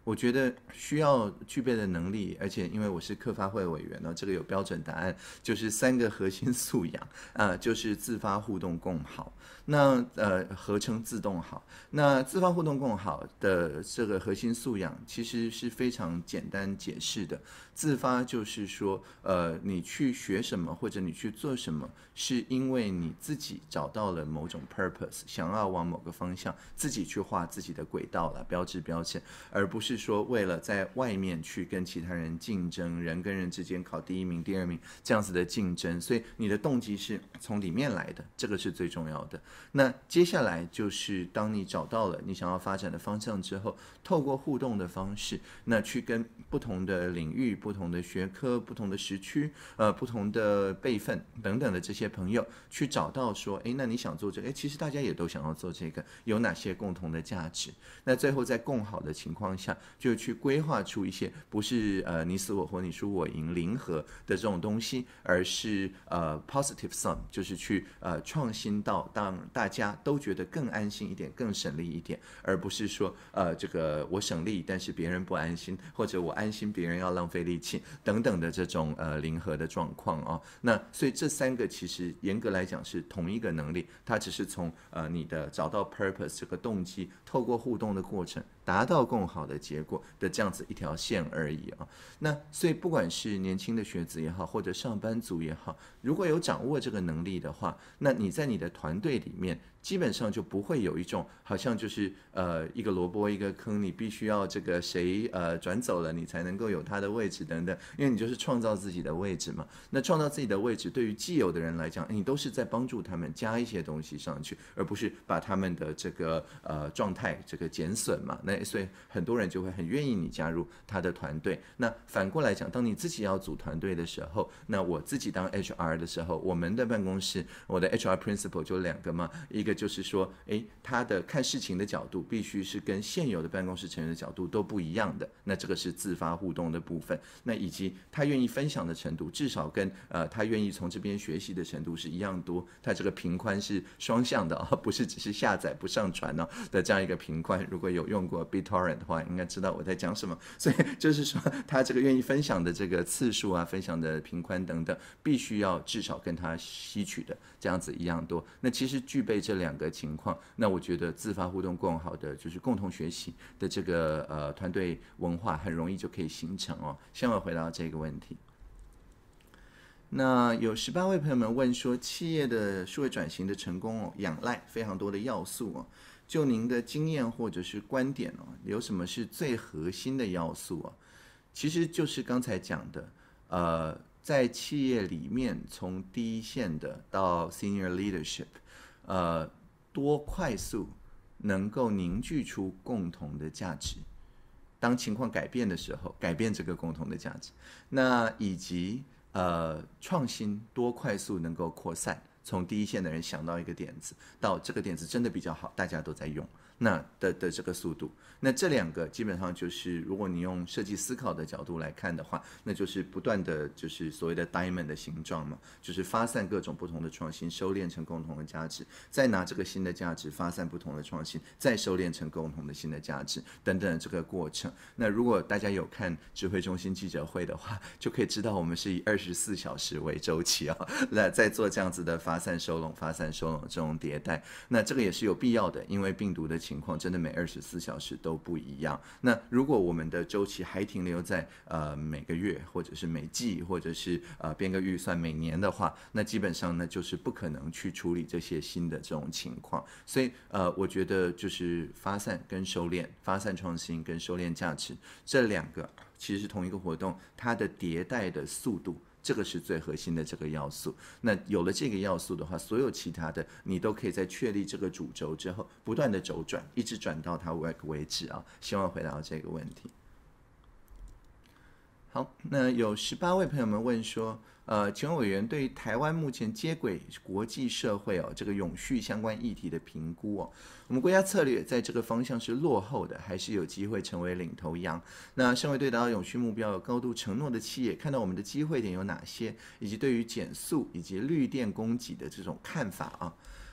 我觉得需要具备的能力，而且因为我是客发会委员呢，这个有标准答案，就是三个核心素养啊、呃，就是自发互动共好，那呃合称自动好。那自发互动共好的这个核心素养其实是非常简单解释的，自发就是说，呃，你去学什么或者你去做什么，是因为你自己找到了某种 purpose， 想要往某个方向自己去画自己的轨道了，标志标签，而不是说为了在外面去跟其他人竞争，人跟人之间考第一名、第二名这样子的竞争，所以你的动机是从里面来的，这个是最重要的。那接下来就是当你找到了你想要发展的方向之后，透过互动的方式，那去跟不同的领域、不同的学科、不同的时区、呃、不同的辈分等等的这些朋友，去找到说，哎，那你想做这个，哎，其实大家也都想要做这个，有哪些共同的价值？那最后在共好的情况下，就去规划出一些不是呃你死我活、你输我赢、零和的这种东西，而是呃 positive sum， 就是去呃创新到让大家都觉得更安心一点、更省力一点，而不是说呃这个我省力，但是别人不安心，或者我安心，别人要浪费力气等等的这种呃零和的状况哦。那所以这三个其实严格来讲是同一个能力，它只是从呃你的找到 purpose 这个动机，透过互动的过程达到更好的结果的这样子一条线而已啊。那所以不管是年轻的学子也好，或者上班族也好，如果有掌握这个能力的话，那你在你的团队里面基本上就不会有一种好像就是呃一个萝卜一个坑，你必须要这个谁呃转走了你才能够有他的位置等等，因为你就是创造自己的位置嘛。那创造自己的位置对于既有的人来讲，你都是在帮助他们加一些东西上去，而不是把他们的这个呃状态这个减损嘛。那所以很多人就会很愿意你加入他的团队。那反过来讲，当你自己要组团队的时候，那我自己当 H R 的时候，我们的办公室我的 H R principle 就两个嘛，一个就是说，诶，他的看事情的角度必须是跟现有的办公室成员的角度都不一样的，那这个是自发互动的部分。那以及他愿意分享的程度，至少跟呃他愿意从这边学习的程度是一样多，他这个频宽是双向的啊、哦，不是只是下载不上传哦的这样一个频宽。如果有用过 BitTorrent 的话，应该知道我在讲什么。所以就是说，他这个愿意分享的这个次数啊，分享的频宽等等，必须要至少跟他吸取的这样子一样多。那其实具备这两个情况，那我觉得自发互动更好的就是共同学习的这个呃团队文化，很容易就可以形成哦。先我回答这个问题。那有十八位朋友们问说，企业的数位转型的成功哦，仰赖非常多的要素哦。就您的经验或者是观点哦，有什么是最核心的要素啊？其实就是刚才讲的，呃，在企业里面，从第一线的到 senior leadership，呃，多快速能够凝聚出共同的价值。当情况改变的时候，改变这个共同的价值，那以及呃创新多快速能够扩散，从第一线的人想到一个点子，到这个点子真的比较好，大家都在用，那的的这个速度，那这两个基本上就是，如果你用设计思考的角度来看的话，那就是不断的就是所谓的 diamond 的形状嘛，就是发散各种不同的创新，收敛成共同的价值，再拿这个新的价值发散不同的创新，再收敛成共同的新的价值等等这个过程。那如果大家有看指挥中心记者会的话，就可以知道我们是以二十四小时为周期啊，来在做这样子的发散收拢、发散收拢这种迭代。那这个也是有必要的，因为病毒的情况真的每二十四小时都不一样。那如果我们的周期还停留在呃每个月，或者是每季，或者是呃编个预算每年的话，那基本上呢就是不可能去处理这些新的这种情况。所以呃，我觉得就是发散跟收敛，发散创新跟收敛价值这两个其实是同一个活动，它的迭代的速度，这个是最核心的这个要素。那有了这个要素的话，所有其他的你都可以在确立这个主轴之后，不断的轴转，一直转到它 work 为止啊。希望回答到这个问题。好，那有十八位朋友们问说，呃，请问委员对台湾目前接轨国际社会哦，这个永续相关议题的评估哦，我们国家策略在这个方向是落后的，还是有机会成为领头羊？那身为对达到永续目标有高度承诺的企业，看到我们的机会点有哪些，以及对于减速以及绿电供给的这种看法啊？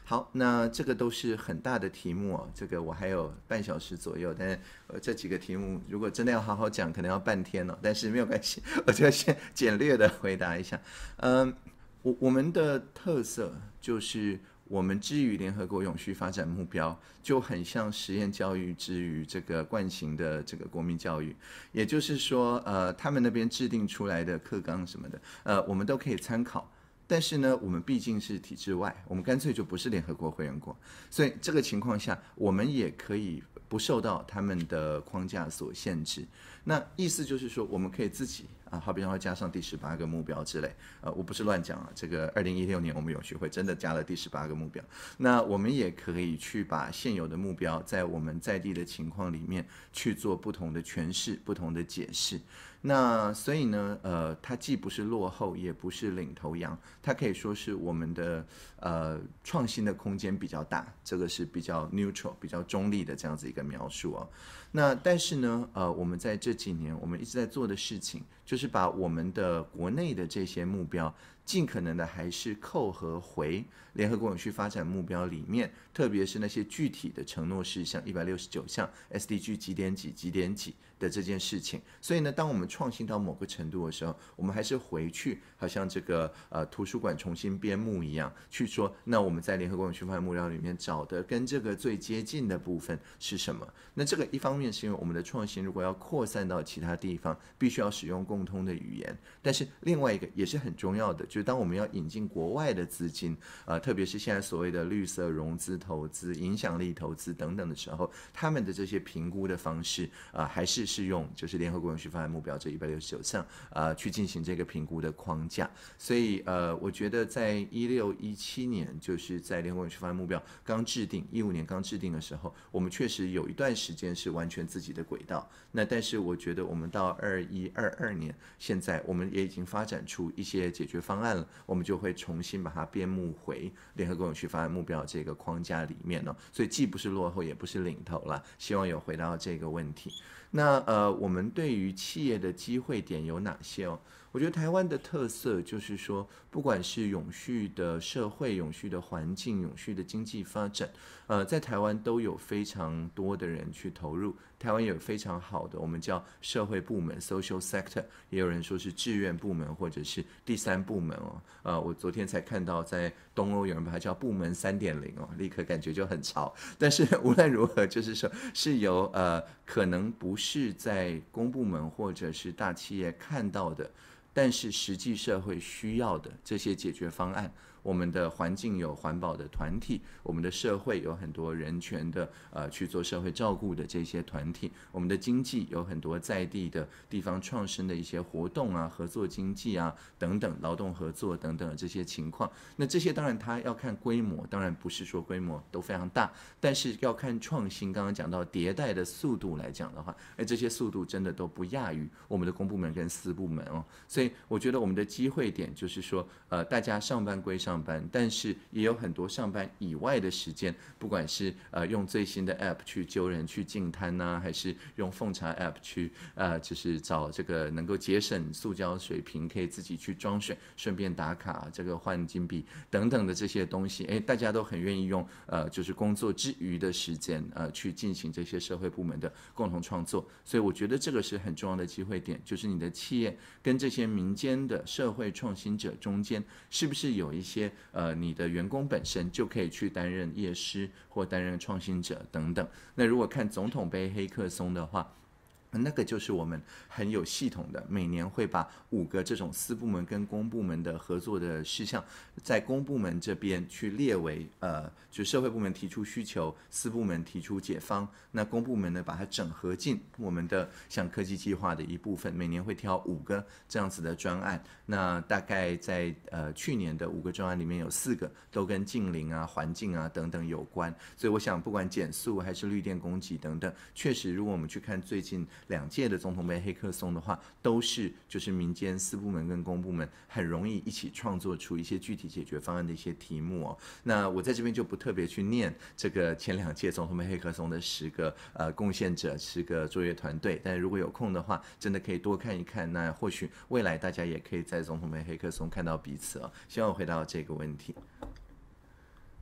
好，那这个都是很大的题目哦，这个我还有半小时左右，但是呃这几个题目如果真的要好好讲，可能要半天了，但是没有关系，我就先简略的回答一下。嗯，我我们的特色就是我们之于联合国永续发展目标，就很像实验教育之于这个惯行的这个国民教育，也就是说，呃，他们那边制定出来的课纲什么的，呃，我们都可以参考。但是呢，我们毕竟是体制外，我们干脆就不是联合国会员国，所以这个情况下，我们也可以不受到他们的框架所限制。那意思就是说，我们可以自己啊，好比方说加上第十八个目标之类，呃，我不是乱讲啊，这个二零一六年我们永续会真的加了第十八个目标，那我们也可以去把现有的目标，在我们在地的情况里面去做不同的诠释、不同的解释。那所以呢，呃，它既不是落后，也不是领头羊，它可以说是我们的呃创新的空间比较大，这个是比较 neutral、比较中立的这样子一个描述哦。那但是呢，呃，我们在这几年我们一直在做的事情，就是把我们的国内的这些目标，尽可能的还是扣合回联合国永续发展目标里面，特别是那些具体的承诺事项，一百六十九项 S D G 几点几几点几的这件事情。所以呢，当我们创新到某个程度的时候，我们还是回去，好像这个呃图书馆重新编目一样，去说，那我们在联合国永续发展目标里面找的跟这个最接近的部分是什么？那这个一方面是因为我们的创新如果要扩散到其他地方，必须要使用共通的语言，但是另外一个也是很重要的，就是当我们要引进国外的资金，呃，特别是现在所谓的绿色融资投资、影响力投资等等的时候，他们的这些评估的方式，啊、呃，还是是用就是联合国永续发展目标这一百六十九项，呃，去进行这个评估的框架。所以，呃，我觉得在一六一七年，就是在联合国永续发展目标刚制定，一五年刚制定的时候，我们确实有一段时间是完全自己的轨道。那但是我觉得我们到二一二二年，现在我们也已经发展出一些解决方案了，我们就会重新把它编目回联合国永续发展目标这个框架里面呢、哦。所以既不是落后，也不是领头了。希望有回答到这个问题。那呃，我们对于企业的机会点有哪些哦？我觉得台湾的特色就是说，不管是永续的社会、永续的环境、永续的经济发展，呃，在台湾都有非常多的人去投入。台湾有非常好的我们叫社会部门 （social sector）， 也有人说是志愿部门或者是第三部门哦。呃，我昨天才看到在东欧有人把它叫部门三点零哦，立刻感觉就很潮。但是无论如何，就是说是由呃可能不是在公部门或者是大企业看到的，但是实际社会需要的这些解决方案。我们的环境有环保的团体，我们的社会有很多人权的呃去做社会照顾的这些团体，我们的经济有很多在地的地方创生的一些活动啊，合作经济啊等等，劳动合作等等的这些情况。那这些当然它要看规模，当然不是说规模都非常大，但是要看创新。刚刚讲到迭代的速度来讲的话，哎，这些速度真的都不亚于我们的公部门跟私部门哦。所以我觉得我们的机会点就是说，呃，大家上班归上。上班，但是也有很多上班以外的时间，不管是呃用最新的 App 去揪人去净滩呐，还是用奉茶 App 去呃就是找这个能够节省塑胶水瓶，可以自己去装水，顺便打卡，这个换金币等等的这些东西，哎，大家都很愿意用呃就是工作之余的时间呃去进行这些社会部门的共同创作，所以我觉得这个是很重要的机会点，就是你的企业跟这些民间的社会创新者中间，是不是有一些呃，你的员工本身就可以去担任业师或担任创新者等等。那如果看总统杯黑客松的话，那个就是我们很有系统的，每年会把五个这种私部门跟公部门的合作的事项，在公部门这边去列为呃，就社会部门提出需求，私部门提出解方，那公部门呢把它整合进我们的像科技计划的一部分，每年会挑五个这样子的专案。那大概在呃去年的五个专案里面有四个都跟近邻啊、环境啊等等有关，所以我想不管减速还是绿电供给等等，确实如果我们去看最近两届的总统杯黑客松的话，都是就是民间私部门跟公部门很容易一起创作出一些具体解决方案的一些题目哦。那我在这边就不特别去念这个前两届总统杯黑客松的十个呃贡献者、十个作业团队，但如果有空的话，真的可以多看一看。那或许未来大家也可以在总统杯黑客松看到彼此哦。希望我回答到这个问题。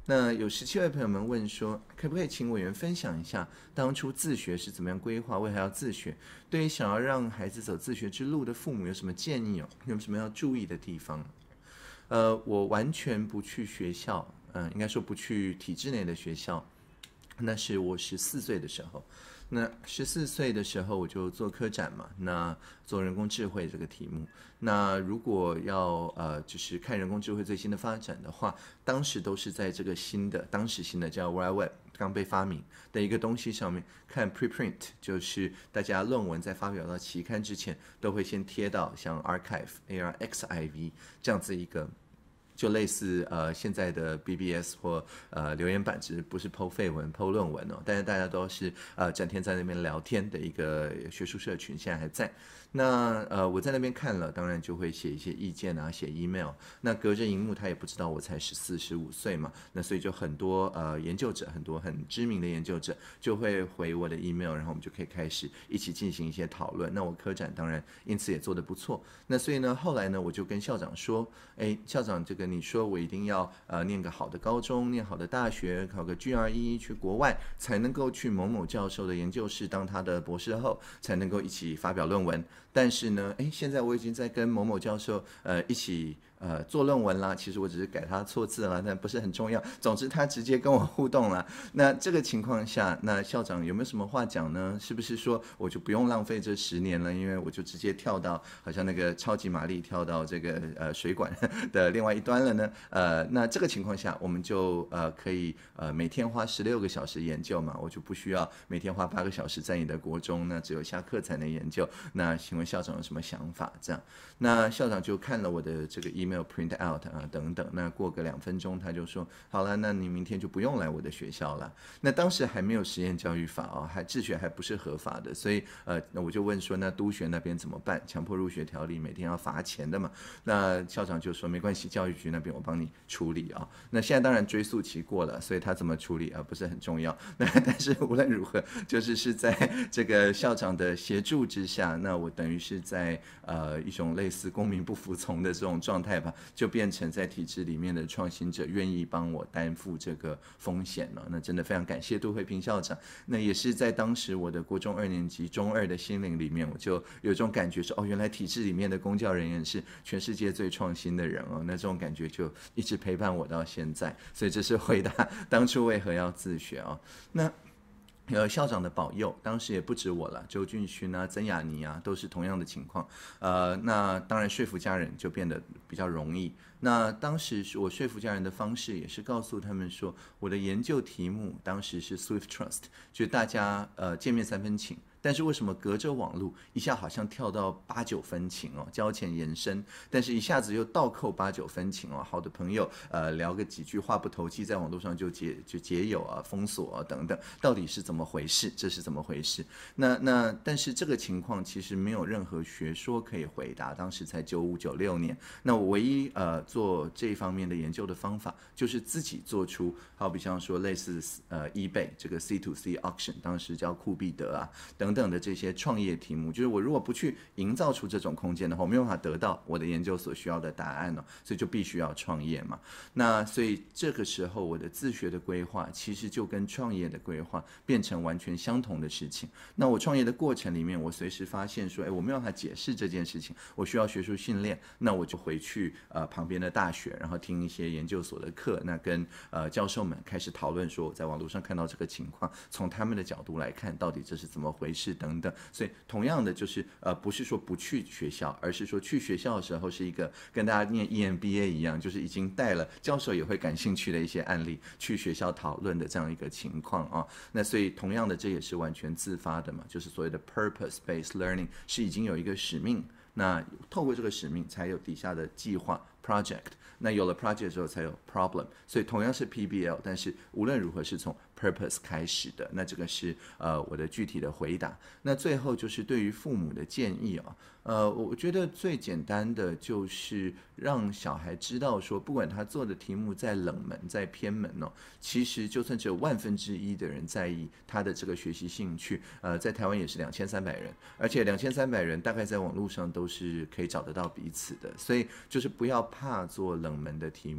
那有十七位朋友们问说，可不可以请委员分享一下当初自学是怎么样规划，为何要自学？对于想要让孩子走自学之路的父母有什么建议哦？有什么要注意的地方？呃，我完全不去学校，嗯、呃，应该说不去体制内的学校。那是我十四岁的时候。那十四岁的时候我就做科展嘛，那做人工智慧这个题目。那如果要呃，就是看人工智慧最新的发展的话，当时都是在这个新的，当时新的叫 World Wide Web 刚被发明的一个东西上面看 preprint， 就是大家论文在发表到期刊之前，都会先贴到像 archive A R X I V 这样子一个。就类似呃现在的 B B S 或呃留言板，只是不是 po 废文 po 论文哦，但是大家都是呃整天在那边聊天的一个学术社群，现在还在。那呃我在那边看了，当然就会写一些意见啊，写 email。那隔着荧幕，他也不知道我才十四十五岁嘛，那所以就很多呃研究者，很多很知名的研究者就会回我的 email， 然后我们就可以开始一起进行一些讨论。那我科展当然因此也做得不错。那所以呢，后来呢，我就跟校长说，哎，校长这个。你说我一定要呃念个好的高中，念好的大学，考个 G R E， 去国外才能够去某某教授的研究室当他的博士后，才能够一起发表论文。但是呢，哎，现在我已经在跟某某教授呃一起。呃，做论文啦，其实我只是改他错字了，但不是很重要。总之，他直接跟我互动了。那这个情况下，那校长有没有什么话讲呢？是不是说我就不用浪费这十年了？因为我就直接跳到好像那个超级玛丽跳到这个呃水管的另外一端了呢？呃，那这个情况下，我们就呃可以呃每天花十六个小时研究嘛，我就不需要每天花八个小时在你的国中，那只有下课才能研究。那请问校长有什么想法？这样，那校长就看了我的这个 email。没有 print out 啊，等等。那过个两分钟，他就说好了，那你明天就不用来我的学校了。那当时还没有实验教育法哦，还自学还不是合法的，所以呃，那我就问说，那督学那边怎么办？强迫入学条例每天要罚钱的嘛。那校长就说没关系，教育局那边我帮你处理啊。那现在当然追溯期过了，所以他怎么处理啊不是很重要。那但是无论如何，就是是在这个校长的协助之下，那我等于是在呃一种类似公民不服从的这种状态。就变成在体制里面的创新者愿意帮我担负这个风险了，那真的非常感谢杜慧萍校长。那也是在当时我的国中二年级中二的心灵里面，我就有一种感觉说，哦，原来体制里面的公教人员是全世界最创新的人哦，那这种感觉就一直陪伴我到现在。所以这是回答当初为何要自学哦。那呃，校长的保佑，当时也不止我了，周俊勋啊、曾雅妮啊，都是同样的情况。呃，那当然说服家人就变得比较容易。那当时我说服家人的方式，也是告诉他们说，我的研究题目当时是 Swift Trust， 就是大家呃见面三分情。但是为什么隔着网络一下好像跳到八九分情哦，交浅言深，但是一下子又倒扣八九分情哦，好的朋友呃聊个几句话不投机，在网络上就结就结友啊、封锁啊等等，到底是怎么回事？这是怎么回事？那那但是这个情况其实没有任何学说可以回答，当时才九五九六年，那我唯一呃做这一方面的研究的方法，就是自己做出，好比像说类似呃 eBay 这个 C to C auction， 当时叫库必得啊等等的这些创业题目，就是我如果不去营造出这种空间的话，我没有办法得到我的研究所需要的答案哦，所以就必须要创业嘛。那所以这个时候我的自学的规划，其实就跟创业的规划变成完全相同的事情。那我创业的过程里面，我随时发现说，哎，我没有办法解释这件事情，我需要学术训练，那我就回去呃旁边的大学，然后听一些研究所的课，那跟呃教授们开始讨论说，我在网络上看到这个情况，从他们的角度来看，到底这是怎么回事等等。所以同样的就是呃不是说不去学校，而是说去学校的时候是一个跟大家念 E M B A 一样，就是已经带了教授也会感兴趣的一些案例去学校讨论的这样一个情况啊。那所以同样的这也是完全自发的嘛，就是所谓的 purpose-based learning 是已经有一个使命，那透过这个使命才有底下的计划 project， 那有了 project 之后才有 problem， 所以同样是 P B L， 但是无论如何是从 purpose 开始的。那这个是呃我的具体的回答。那最后就是对于父母的建议啊、哦，呃，我觉得最简单的就是让小孩知道说，不管他做的题目再冷门、再偏门哦，其实就算只有万分之一的人在意他的这个学习兴趣，呃，在台湾也是两千三百人，而且两千三百人大概在网络上都是可以找得到彼此的，所以就是不要怕做冷门的题目。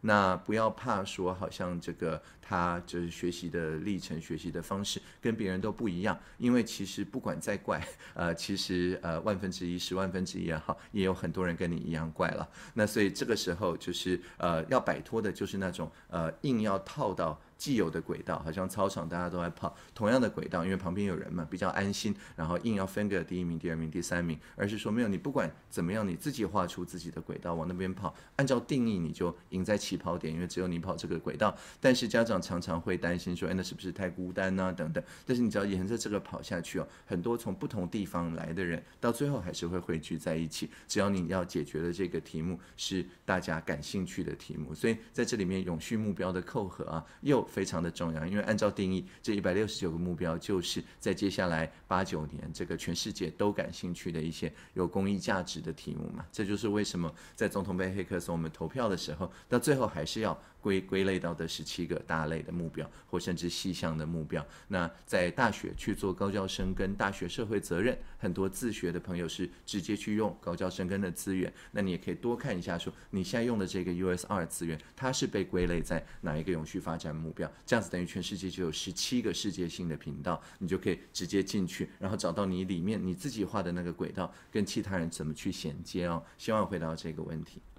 那不要怕说好像这个他就是学习的历程、学习的方式跟别人都不一样，因为其实不管再怪，呃，其实呃万分之一、十万分之一也好，也有很多人跟你一样怪了。那所以这个时候就是呃要摆脱的就是那种呃硬要套到既有的轨道，好像操场大家都在跑同样的轨道，因为旁边有人嘛，比较安心，然后硬要分个第一名、第二名、第三名，而是说没有，你不管怎么样，你自己画出自己的轨道往那边跑，按照定义你就赢在起跑点，因为只有你跑这个轨道。但是家长常常会担心说，哎，那是不是太孤单啊？等等。但是你只要沿着这个跑下去哦，很多从不同地方来的人，到最后还是会汇聚在一起。只要你要解决的这个题目是大家感兴趣的题目，所以在这里面永续目标的扣合啊，又非常的重要，因为按照定义，这一百六十九个目标就是在接下来八九年，这个全世界都感兴趣的一些有公益价值的题目嘛。这就是为什么在总统杯黑客松我们投票的时候，到最后还是要归归类到的十七个大类的目标，或甚至细项的目标。那在大学去做高教生跟大学社会责任，很多自学的朋友是直接去用高教生跟的资源，那你也可以多看一下说，你现在用的这个 U S R 资源，它是被归类在哪一个永续发展目标？这样子等于全世界就有十七个世界性的频道，你就可以直接进去，然后找到你里面你自己画的那个轨道，跟其他人怎么去衔接哦。希望回答这个问题。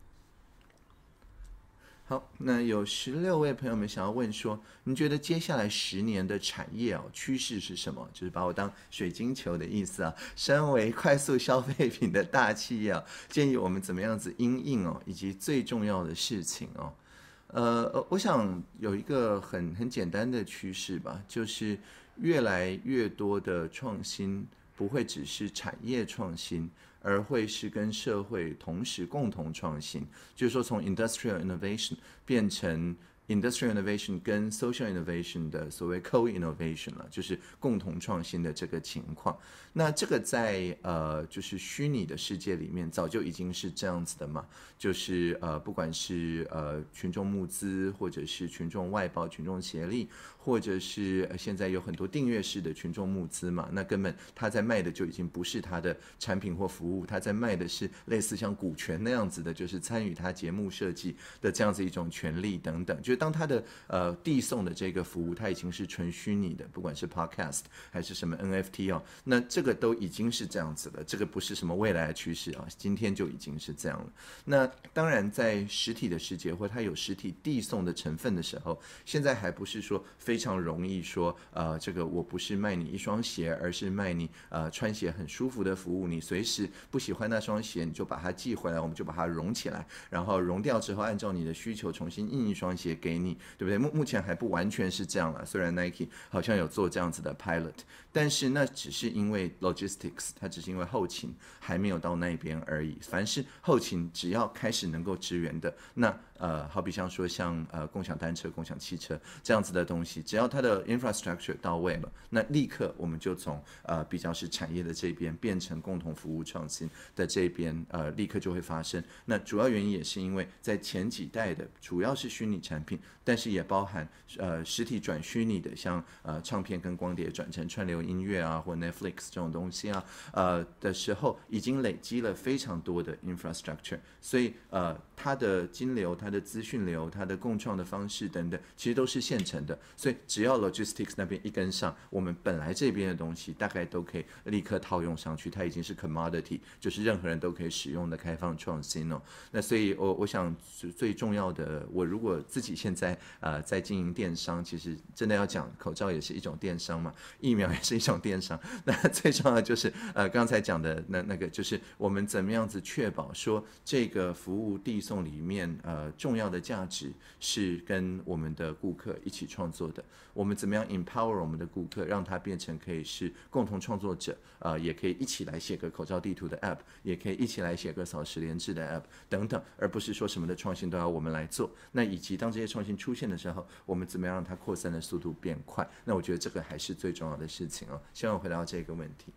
好，那有十六位朋友们想要问说，您觉得接下来十年的产业哦趋势是什么？就是把我当水晶球的意思啊。身为快速消费品的大企业啊，建议我们怎么样子因应哦，以及最重要的事情哦。呃，我想有一个很很简单的趋势吧，就是越来越多的创新不会只是产业创新，而会是跟社会同时共同创新，就是说从 industrial innovation 变成 industrial innovation 跟 social innovation 的所谓 co-innovation 了，就是共同创新的这个情况。那这个在呃就是虚拟的世界里面早就已经是这样子的嘛，就是呃不管是呃群众募资，或者是群众外包、群众协力，或者是现在有很多订阅式的群众募资嘛，那根本他在卖的就已经不是他的产品或服务，他在卖的是类似像股权那样子的，就是参与他节目设计的这样子一种权利等等。就是当他的呃递送的这个服务，它已经是纯虚拟的，不管是 podcast 还是什么 N F T 哦，那这个都已经是这样子了，这个不是什么未来的趋势啊，今天就已经是这样了。那当然，在实体的世界或它有实体递送的成分的时候，现在还不是说非常容易说，呃，这个我不是卖你一双鞋，而是卖你呃穿鞋很舒服的服务。你随时不喜欢那双鞋，你就把它寄回来，我们就把它融起来，然后融掉之后，按照你的需求重新印一双鞋给你，对不对？目目前还不完全是这样了，虽然 Nike 好像有做这样子的 pilot， 但是那只是因为 logistics， 它只是因为后勤还没有到那边而已。凡是后勤只要开始能够支援的，那呃，好比像说像呃共享单车、共享汽车这样子的东西，只要它的 infrastructure 到位了，那立刻我们就从呃比较是产业的这边变成共同服务创新的这边，呃，立刻就会发生。那主要原因也是因为在前几代的主要是虚拟产品，但是也包含呃实体转虚拟的，像呃唱片跟光碟转成串流音乐啊，或 Netflix 这种东西啊，呃的时候，已经累积了非常多的 infrastructure， 所以呃它的金流、它的资讯流、它的共创的方式等等，其实都是现成的。所以只要 logistics 那边一跟上，我们本来这边的东西大概都可以立刻套用上去，它已经是 commodity， 就是任何人都可以使用的开放创新哦。那所以我我想最重要的，我如果自己现在呃在经营电商，其实真的要讲，口罩也是一种电商嘛，疫苗也是一种电商。那最重要的就是呃刚才讲的那那个，就是我们怎么样子确保说这个服务递送里面呃重要的价值是跟我们的顾客一起创作的。我们怎么样 empower 我们的顾客，让他变成可以是共同创作者，呃，也可以一起来写个口罩地图的 app， 也可以一起来写个扫实联制的 app 等等，而不是说什么的创新都要我们来做。那以及当这些创新出现的时候，我们怎么样让它扩散的速度变快？那我觉得这个还是最重要的事情哦。希望我回答这个问题。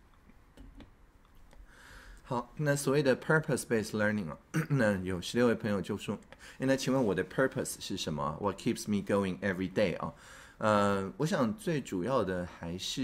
好，那所谓的 purpose-based learning 啊，那有十六位朋友就说，那请问我的 purpose 是什么 ？What keeps me going every day 啊？呃，我想最主要的还是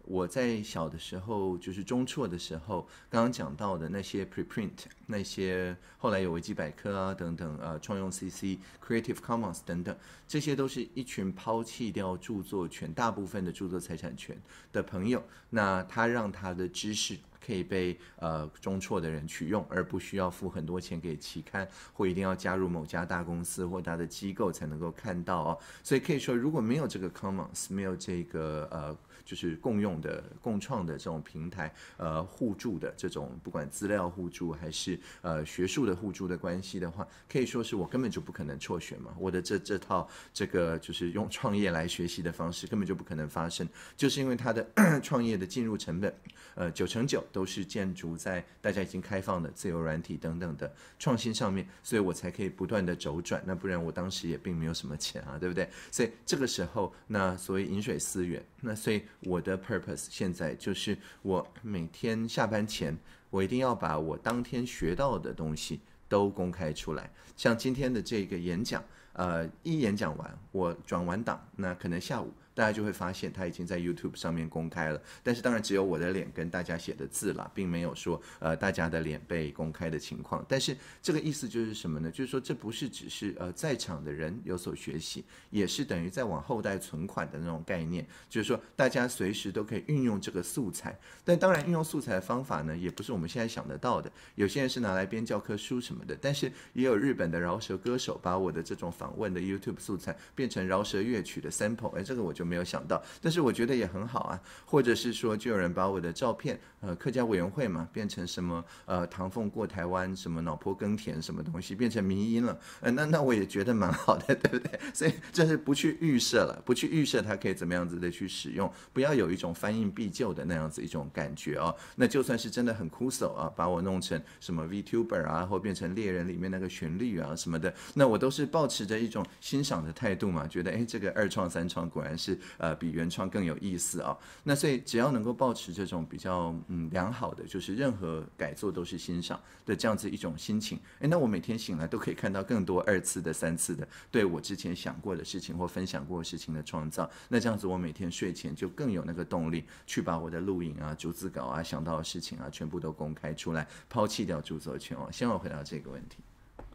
我在小的时候，就是中辍的时候，刚刚讲到的那些 preprint，那些后来有维基百科啊等等，呃，创用 C C、Creative Commons 等等，这些都是一群抛弃掉著作权、大部分的著作财产权的朋友，那他让他的知识可以被呃中辍的人取用，而不需要付很多钱给期刊，或一定要加入某家大公司或大的机构才能够看到哦。所以可以说，如果没有这个 Commons， 没有这个呃就是共用的、共创的这种平台，呃互助的这种不管资料互助还是呃学术的互助的关系的话，可以说是我根本就不可能辍学嘛。我的这这套这个就是用创业来学习的方式根本就不可能发生，就是因为它的创业的进入成本，呃九成九都是建筑在大家已经开放的自由软体等等的创新上面，所以我才可以不断的周转。那不然我当时也并没有什么钱啊，对不对？所以这个时候，那所谓饮水思源，那所以我的 purpose 现在就是我每天下班前，我一定要把我当天学到的东西都公开出来。像今天的这个演讲，呃，一演讲完，我转完档，那可能下午大家就会发现它已经在 YouTube 上面公开了，但是当然只有我的脸跟大家写的字啦，并没有说呃大家的脸被公开的情况。但是这个意思就是什么呢？就是说这不是只是呃在场的人有所学习，也是等于在往后代存款的那种概念，就是说大家随时都可以运用这个素材。但当然运用素材的方法呢，也不是我们现在想得到的，有些人是拿来编教科书什么的，但是也有日本的饶舌歌手把我的这种访问的 YouTube 素材变成饶舌乐曲的 sample， 哎，这个我就没有想到，但是我觉得也很好啊。或者是说，就有人把我的照片，呃，客家委员会嘛，变成什么呃唐凤过台湾，什么脑波耕田什么东西，变成迷因了，呃，那那我也觉得蛮好的，对不对？所以这是不去预设了，不去预设它可以怎么样子的去使用，不要有一种翻印必旧的那样子一种感觉哦。那就算是真的很酷手啊，把我弄成什么 VTuber 啊，或变成猎人里面那个旋律啊什么的，那我都是抱持着一种欣赏的态度嘛，觉得哎，这个二创三创果然是呃比原创更有意思啊、哦。那所以只要能够抱持这种比较嗯良好的，就是任何改作都是欣赏的这样子一种心情，哎，那我每天醒来都可以看到更多二次的、三次的对我之前想过的事情或分享过的事情的创造。那这样子我每天睡前就更有那个动力去把我的录影啊、逐字稿啊、想到的事情啊全部都公开出来，抛弃掉著作权哦。先我回答这个问题。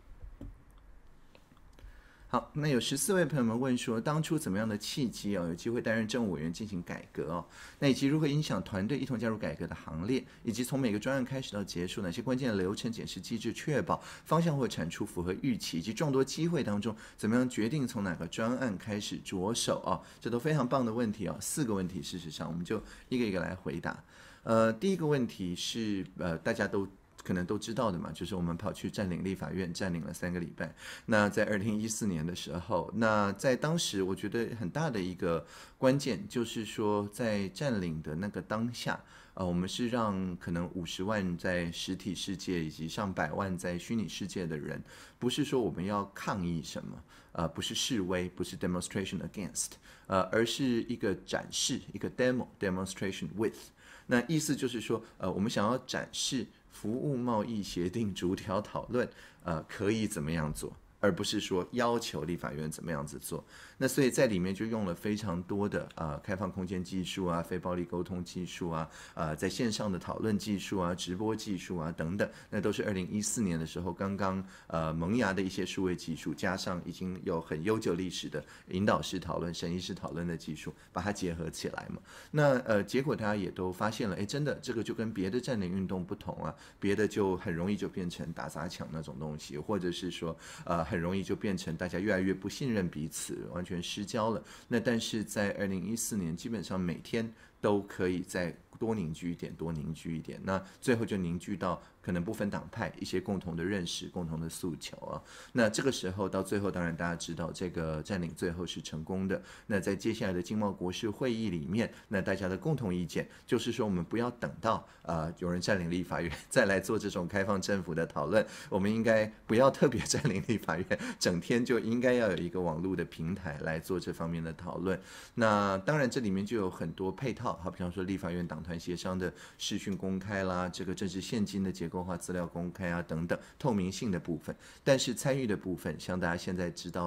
好，那有十四位朋友们问说，当初怎么样的契机哦，有机会担任政务委员进行改革哦？那以及如何影响团队一同加入改革的行列，以及从每个专案开始到结束，哪些关键的流程检视机制确保方向或产出符合预期，以及众多机会当中，怎么样决定从哪个专案开始着手哦？这都非常棒的问题哦，四个问题，事实上我们就一个一个来回答。呃，第一个问题是呃，大家都可能都知道的嘛，就是我们跑去占领立法院，占领了三个礼拜。那在二零一四年的时候，那在当时我觉得很大的一个关键就是说，在占领的那个当下，呃，我们是让可能五十万在实体世界以及上百万在虚拟世界的人，不是说我们要抗议什么，呃，不是示威，不是 demonstration against， 呃，而是一个展示，一个 demo demonstration with。那意思就是说，呃，我们想要展示服务贸易协定逐条讨论，呃，可以怎么样做，而不是说要求立法院怎么样子做。那所以在里面就用了非常多的呃开放空间技术啊、非暴力沟通技术啊、呃在线上的讨论技术啊、直播技术啊等等，那都是二零一四年的时候刚刚呃萌芽的一些数位技术，加上已经有很悠久历史的引导式讨论、审议式讨论的技术，把它结合起来嘛。那呃结果大家也都发现了，哎，真的这个就跟别的占领运动不同啊，别的就很容易就变成打砸抢那种东西，或者是说呃很容易就变成大家越来越不信任彼此，完全失焦了。那但是在二零一四年，基本上每天都可以再多凝聚一点，多凝聚一点，那最后就凝聚到可能不分党派一些共同的认识、共同的诉求啊。那这个时候到最后，当然大家知道这个占领最后是成功的。那在接下来的经贸国事会议里面，那大家的共同意见就是说，我们不要等到呃有人占领立法院再来做这种开放政府的讨论，我们应该不要特别占领立法院，整天就应该要有一个网络的平台来做这方面的讨论。那当然这里面就有很多配套，好比方说立法院党团协商的视讯公开啦，这个政治现金的结构化资料公开啊等等，透明性的部分。但是参与的部分，像大家现在知道的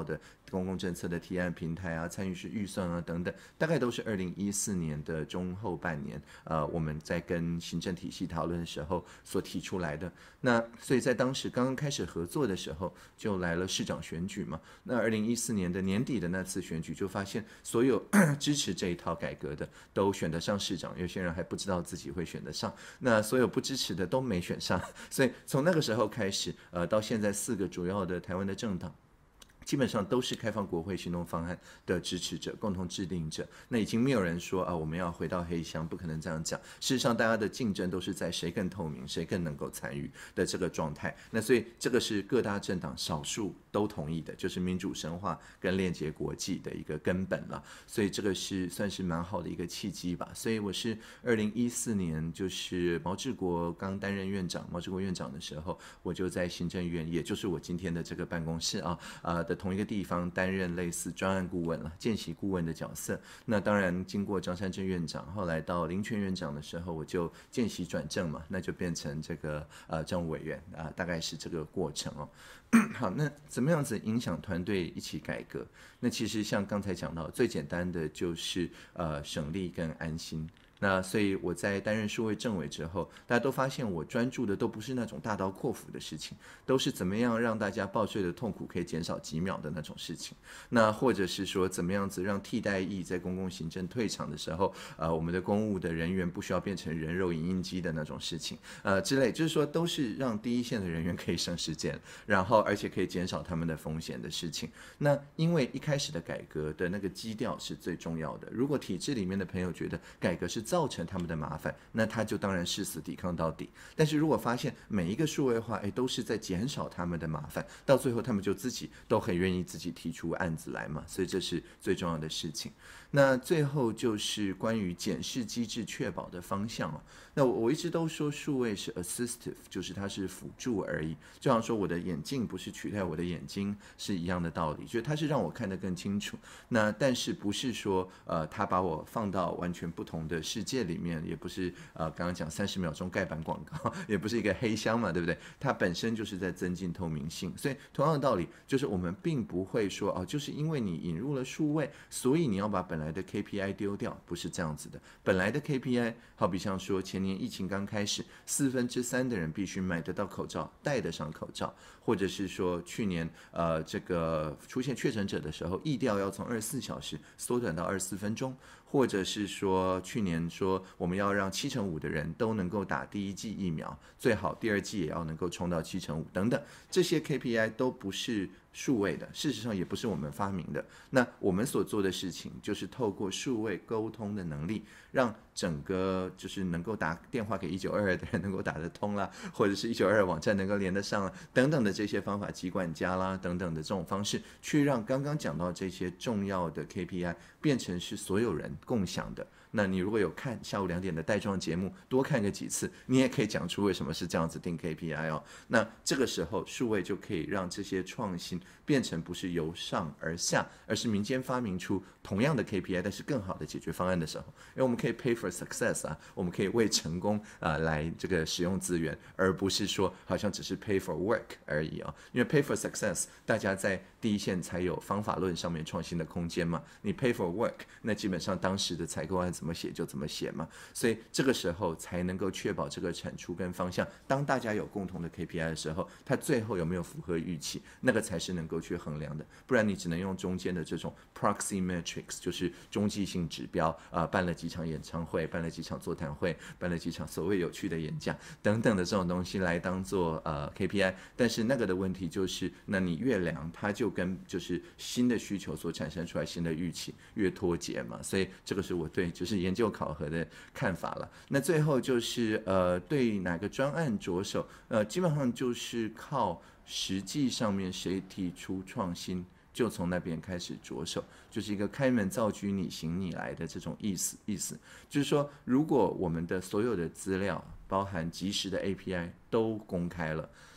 公共政策的提案平台啊、参与式预算啊等等，大概都是二零一四年的中后半年，呃，我们在跟行政体系讨论的时候所提出来的。那所以在当时刚刚开始合作的时候，就来了市长选举嘛。那二零一四年的年底的那次选举，就发现所有支持这一套改革的都选得上市长，有些人还不知道自己会选得上，那所有不支持的都没选上。所以从那个时候开始，呃，到现在四个主要的台湾的政党，基本上都是开放国会行动方案的支持者、共同制定者。那已经没有人说啊，我们要回到黑箱，不可能这样讲。事实上，大家的竞争都是在谁更透明、谁更能够参与的这个状态。那所以这个是各大政党少数都同意的，就是民主深化跟链接国际的一个根本了。所以这个是算是蛮好的一个契机吧。所以我是二零一四年，就是毛治国刚担任院长，毛治国院长的时候，我就在行政院，也就是我今天的这个办公室啊，呃的同一个地方担任类似专案顾问了、见习顾问的角色。那当然，经过张善政院长，后来到林权院长的时候，我就见习转正嘛，那就变成这个呃政务委员啊、呃，大概是这个过程哦。好，那怎么样子影响团队一起改革？那其实像刚才讲到，最简单的就是呃省力跟安心。那所以我在担任数位政委之后，大家都发现我专注的都不是那种大刀阔斧的事情，都是怎么样让大家报税的痛苦可以减少几秒的那种事情。那或者是说怎么样子让替代役在公共行政退场的时候，呃，我们的公务的人员不需要变成人肉影印机的那种事情，呃之类，就是说都是让第一线的人员可以省时间，然后而且可以减少他们的风险的事情。那因为一开始的改革的那个基调是最重要的，如果体制里面的朋友觉得改革是造成他们的麻烦，那他就当然誓死抵抗到底。但是如果发现每一个数位化，哎，都是在减少他们的麻烦，到最后他们就自己都很愿意自己提出案子来嘛，所以这是最重要的事情。那最后就是关于检视机制确保的方向哦。那我我一直都说数位是 assistive， 就是它是辅助而已，就像说我的眼镜不是取代我的眼睛是一样的道理，就是它是让我看得更清楚。那但是不是说呃它把我放到完全不同的世界里面，也不是呃刚刚讲三十秒钟盖板广告，也不是一个黑箱嘛，对不对？它本身就是在增进透明性。所以同样的道理，就是我们并不会说哦，就是因为你引入了数位，所以你要把本来的 K P I 丢掉，不是这样子的。本来的 K P I 好比像说前年疫情刚开始，四分之三的人必须买得到口罩，戴得上口罩，或者是说去年呃这个出现确诊者的时候，疫调要从二十四小时缩短到二十四分钟。或者是说去年说我们要让七成五的人都能够打第一剂疫苗，最好第二剂也要能够冲到七成五等等，这些 K P I 都不是数位的，事实上也不是我们发明的。那我们所做的事情就是透过数位沟通的能力，让整个就是能够打电话给一九二二的人能够打得通啦，或者是一九二二网站能够连得上啦，等等的这些方法，疾管家啦等等的这种方式，去让刚刚讲到这些重要的 K P I 变成是所有人共享的。那你如果有看下午两点的带状节目，多看个几次，你也可以讲出为什么是这样子定 K P I 哦。那这个时候数位就可以让这些创新变成不是由上而下，而是民间发明出同样的 K P I， 但是更好的解决方案的时候，因为我们可以 pay for success 啊，我们可以为成功啊、呃、来这个使用资源，而不是说好像只是 pay for work 而已啊、哦。因为 pay for success， 大家在第一线才有方法论上面创新的空间嘛。你 pay for work， 那基本上当时的采购案怎么写就怎么写嘛，所以这个时候才能够确保这个产出跟方向。当大家有共同的 K P I 的时候，它最后有没有符合预期，那个才是能够去衡量的。不然你只能用中间的这种 proxy metrics， 就是中继性指标啊、呃，办了几场演唱会，办了几场座谈会，办了几场所谓有趣的演讲等等的这种东西来当做呃 K P I。但是那个的问题就是，那你越量，它就跟就是新的需求所产生出来新的预期越脱节嘛。所以这个是我对就是研究考核的看法了。那最后就是呃，对哪个专案着手，呃，基本上就是靠实际上面谁提出创新，就从那边开始着手，就是一个开门造车你行你来的这种意思。意思就是说，如果我们的所有的资料，包含即时的 A P I 都公开了，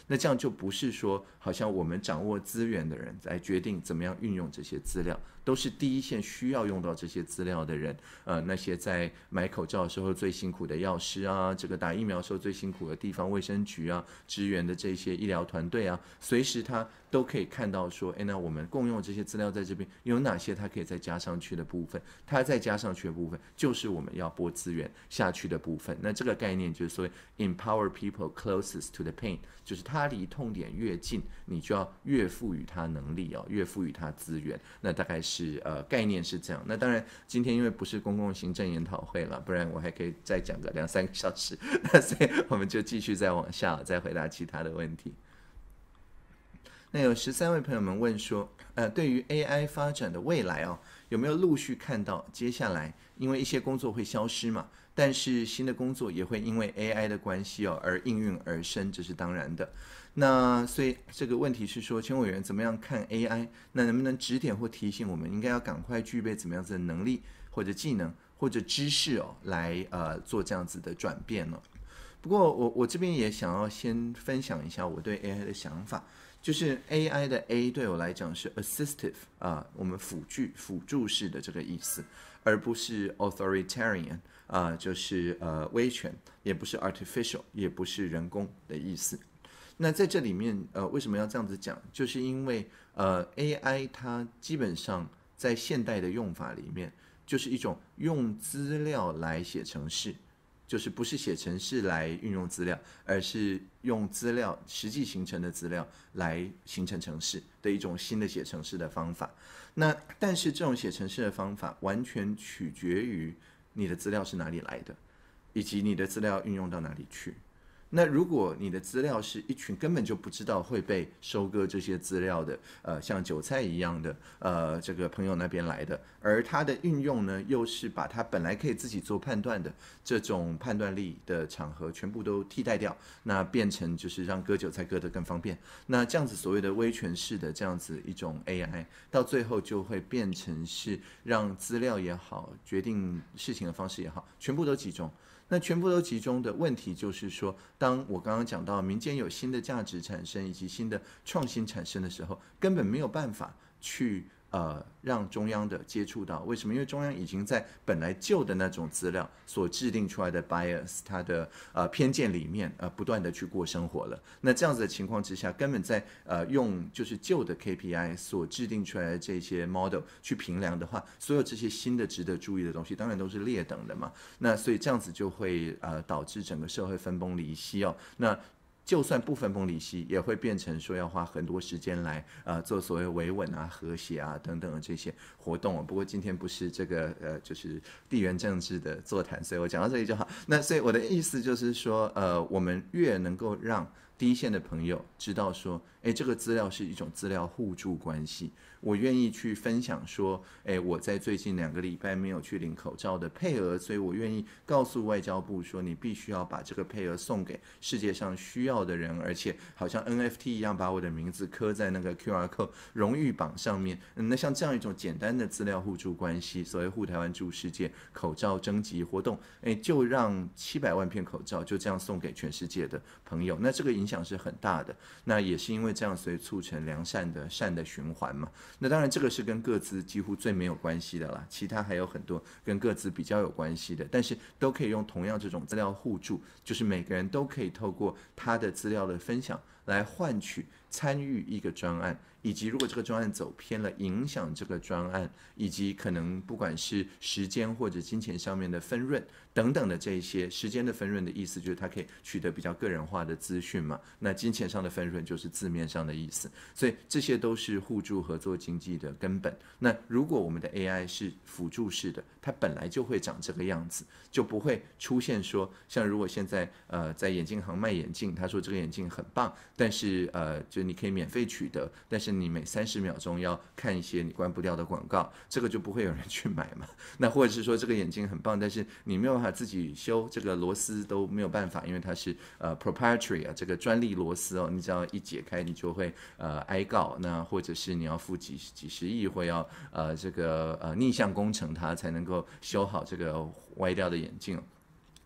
那这样就不是说好像我们掌握资源的人来决定怎么样运用这些资料，都是第一线需要用到这些资料的人，呃，那些在买口罩的时候最辛苦的药师啊，这个打疫苗的时候最辛苦的地方卫生局啊，支援的这些医疗团队啊，随时他都可以看到说，哎，那我们共用这些资料在这边有哪些他可以再加上去的部分，他再加上去的部分就是我们要拨资源下去的部分。那这个概念就是所谓 empower people closest to the pain， 就是他离痛点越近，你就要越赋予他能力哦，越赋予他资源。那大概是呃概念是这样。那当然今天因为不是公共行政研讨会了，不然我还可以再讲个两三个小时。那所以我们就继续再往下，再回答其他的问题。那有十三位朋友们问说，呃，对于 A I 发展的未来哦，有没有陆续看到接下来因为一些工作会消失嘛，但是新的工作也会因为 A I 的关系哦而应运而生，这是当然的。那所以这个问题是说，钱委员怎么样看 A I？ 那能不能指点或提醒我们应该要赶快具备怎么样子的能力或者技能或者知识哦，来呃做这样子的转变呢？不过我我这边也想要先分享一下我对 A I 的想法。就是 A I 的 A 对我来讲是 assistive 啊，我们辅助辅助式的这个意思，而不是 authoritarian 啊，就是呃威权，也不是 artificial， 也不是人工的意思。那在这里面呃为什么要这样子讲？就是因为呃 A I 它基本上在现代的用法里面，就是一种用资料来写程式。就是不是写程式来运用资料，而是用资料实际形成的资料来形成程式的一种新的写程式的方法。那但是这种写程式的方法完全取决于你的资料是哪里来的，以及你的资料运用到哪里去。那如果你的资料是一群根本就不知道会被收割这些资料的，呃，像韭菜一样的，呃，这个朋友那边来的，而它的运用呢，又是把它本来可以自己做判断的这种判断力的场合全部都替代掉，那变成就是让割韭菜割得更方便。那这样子所谓的威权式的这样子一种 A I， 到最后就会变成是让资料也好，决定事情的方式也好，全部都集中。那全部都集中的问题就是说，当我刚刚讲到民间有新的价值产生以及新的创新产生的时候，根本没有办法去呃让中央的接触到。为什么？因为中央已经在本来旧的那种资料所制定出来的 bias， 它的呃偏见里面呃不断的去过生活了。那这样子的情况之下，根本在呃用就是旧的 K P I 所制定出来的这些 model 去评量的话，所有这些新的值得注意的东西，当然都是劣等的嘛。那所以这样子就会呃导致整个社会分崩离析哦。那就算不分崩离析，也会变成说要花很多时间来呃做所谓维稳啊、和谐啊等等的这些活动、哦。不过今天不是这个呃就是地缘政治的座谈，所以我讲到这里就好。那所以我的意思就是说，呃，我们越能够让第一线的朋友知道说，哎，这个资料是一种资料互助关系。我愿意去分享说，哎，我在最近两个礼拜没有去领口罩的配额，所以我愿意告诉外交部说，你必须要把这个配额送给世界上需要的人，而且好像 N F T 一样，把我的名字刻在那个 Q R code 荣誉榜上面。嗯，那像这样一种简单的资料互助关系，所谓护台湾助世界口罩征集活动，哎，就让七百万片口罩就这样送给全世界的朋友，那这个影响是很大的。那也是因为这样，所以促成良善的善的循环嘛。那当然，这个是跟各自几乎最没有关系的啦，其他还有很多跟各自比较有关系的，但是都可以用同样这种资料互助，就是每个人都可以透过他的资料的分享来换取参与一个专案，以及如果这个专案走偏了，影响这个专案，以及可能不管是时间或者金钱上面的分润等等的这一些。时间的分润的意思就是它可以取得比较个人化的资讯嘛，那金钱上的分润就是字面上的意思，所以这些都是互助合作经济的根本。那如果我们的 A I 是辅助式的，它本来就会长这个样子，就不会出现说像如果现在呃在眼镜行卖眼镜，他说这个眼镜很棒，但是呃就你可以免费取得，但是你每三十秒钟要看一些你关不掉的广告，这个就不会有人去买嘛。那或者是说这个眼镜很棒，但是你没有办法自己修，这个螺丝都没有办法，因为它是呃 proprietary 啊，这个专利螺丝哦，你只要一解开你就会呃挨告，那或者是你要付几几十亿，或要呃这个呃逆向工程它才能够修好这个歪掉的眼镜。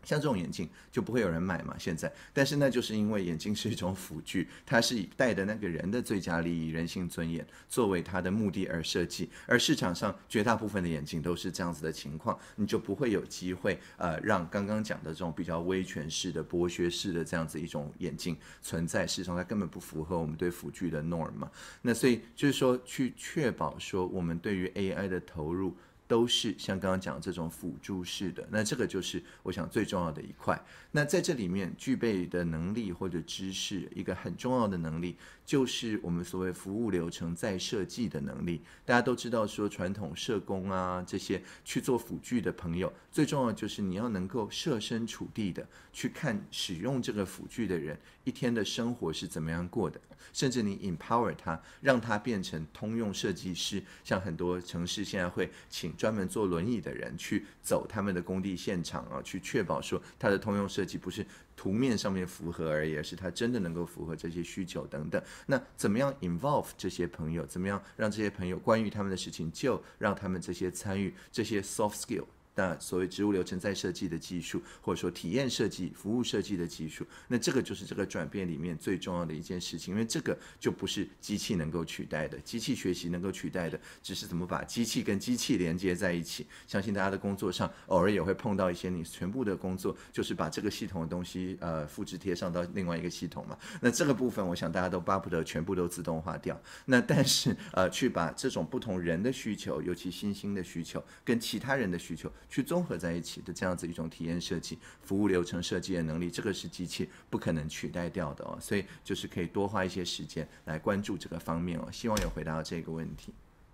像这种眼镜就不会有人买嘛，现在，但是那就是因为眼镜是一种辅具，它是以戴的那个人的最佳利益、人性尊严作为它的目的而设计，而市场上绝大部分的眼镜都是这样子的情况，你就不会有机会呃让刚刚讲的这种比较威权式的、剥削式的这样子一种眼镜存在，事实上它根本不符合我们对辅具的 norm 嘛。那所以就是说，去确保说我们对于 A I 的投入都是像刚刚讲这种辅助式的，那这个就是我想最重要的一块。那在这里面具备的能力或者知识，一个很重要的能力就是我们所谓服务流程再设计的能力。大家都知道说传统社工啊这些去做辅具的朋友，最重要的就是你要能够设身处地的去看使用这个辅具的人一天的生活是怎么样过的，甚至你 empower 他，让他变成通用设计师。像很多城市现在会请专门坐轮椅的人去走他们的工地现场啊，去确保说他的通用设计不是图面上面符合而已，而是他真的能够符合这些需求等等。那怎么样 involve 这些朋友，怎么样让这些朋友关于他们的事情就让他们这些参与这些 soft skill，那所谓植物流程再设计的技术，或者说体验设计、服务设计的技术，那这个就是这个转变里面最重要的一件事情，因为这个就不是机器能够取代的，机器学习能够取代的，只是怎么把机器跟机器连接在一起。相信大家的工作上偶尔也会碰到一些，你全部的工作就是把这个系统的东西呃复制贴上到另外一个系统嘛。那这个部分，我想大家都巴不得全部都自动化掉。那但是呃，去把这种不同人的需求，尤其新兴的需求，跟其他人的需求去综合在一起的这样子一种体验设计、服务流程设计的能力，这个是机器不可能取代掉的哦。所以就是可以多花一些时间来关注这个方面哦。希望有回答到这个问题。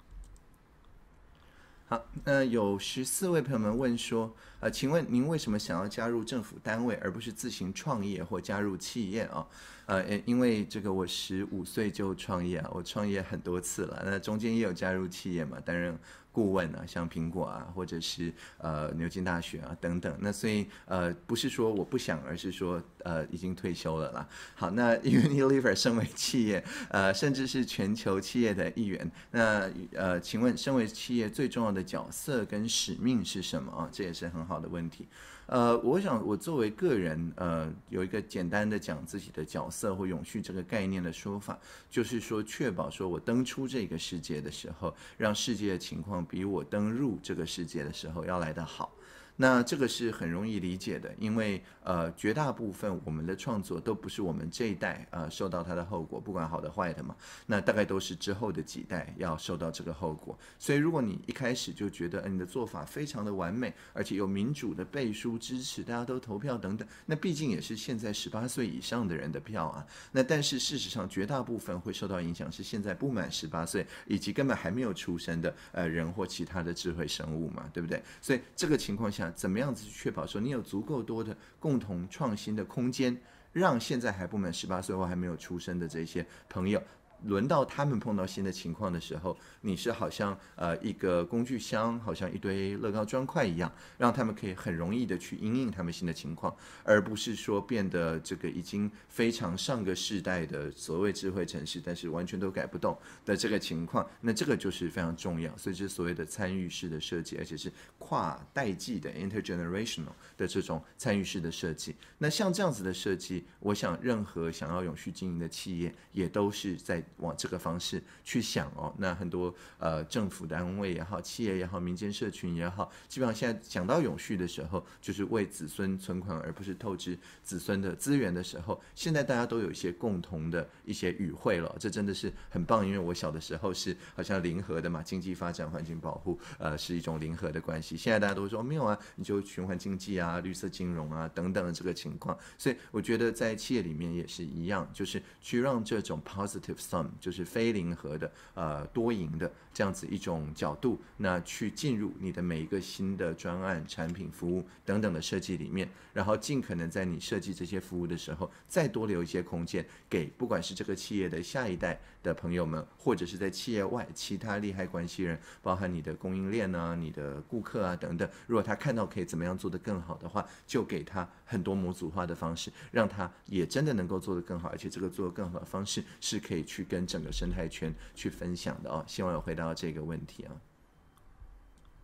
好，那有十四位朋友们问说，呃，请问您为什么想要加入政府单位，而不是自行创业或加入企业啊？呃，因为这个我十五岁就创业啊，我创业很多次了，那中间也有加入企业嘛，担任顾问啊，像苹果啊，或者是呃牛津大学啊等等。那所以呃不是说我不想，而是说呃已经退休了啦。好，那 Unilever 身为企业，呃甚至是全球企业的一员，那呃请问身为企业最重要的角色跟使命是什么啊？这也是很好的问题。呃，我想我作为个人，呃，有一个简单的讲自己的角色或永续这个概念的说法，就是说确保说我登出这个世界的时候，让世界的情况比我登入这个世界的时候要来得好。那这个是很容易理解的，因为呃绝大部分我们的创作都不是我们这一代呃受到它的后果，不管好的坏的嘛，那大概都是之后的几代要受到这个后果。所以如果你一开始就觉得、呃、你的做法非常的完美，而且有民主的背书支持，大家都投票等等，那毕竟也是现在十八岁以上的人的票啊。那但是事实上绝大部分会受到影响是现在不满十八岁以及根本还没有出生的呃人或其他的智慧生物嘛，对不对？所以这个情况下，怎么样子去确保说你有足够多的共同创新的空间，让现在还不满十八岁或还没有出生的这些朋友，轮到他们碰到新的情况的时候，你是好像呃一个工具箱，好像一堆乐高砖块一样，让他们可以很容易的去因应他们新的情况，而不是说变得这个已经非常上个世代的所谓智慧城市，但是完全都改不动的这个情况。那这个就是非常重要，所以是所谓的参与式的设计，而且是跨代际的 intergenerational 的这种参与式的设计。那像这样子的设计，我想任何想要永续经营的企业也都是在往这个方式去想哦。那很多呃政府单位也好，企业也好，民间社群也好，基本上现在讲到永续的时候，就是为子孙存款，而不是透支子孙的资源的时候，现在大家都有一些共同的一些语汇了，这真的是很棒。因为我小的时候是好像零和的嘛，经济发展、环境保护，呃，是一种零和的关系。现在大家都说没有啊，你就循环经济啊、绿色金融啊等等的这个情况。所以我觉得在企业里面也是一样，就是去让这种 positive sum， 就是非零和的呃多赢的这样子一种角度，那去进入你的每一个新的专案、产品、服务等等的设计里面，然后尽可能在你设计这些服务的时候，再多留一些空间给不管是这个企业的下一代的朋友们，或者是在企业外其他利害关系人，包含你的供应链啊、你的顾客啊等等，如果他看到可以怎么样做得更好的话，就给他很多模组化的方式，让他也真的能够做得更好，而且这个做得更好的方式是可以去跟整个生态圈去分享的哦。希望有回答到这个问题啊。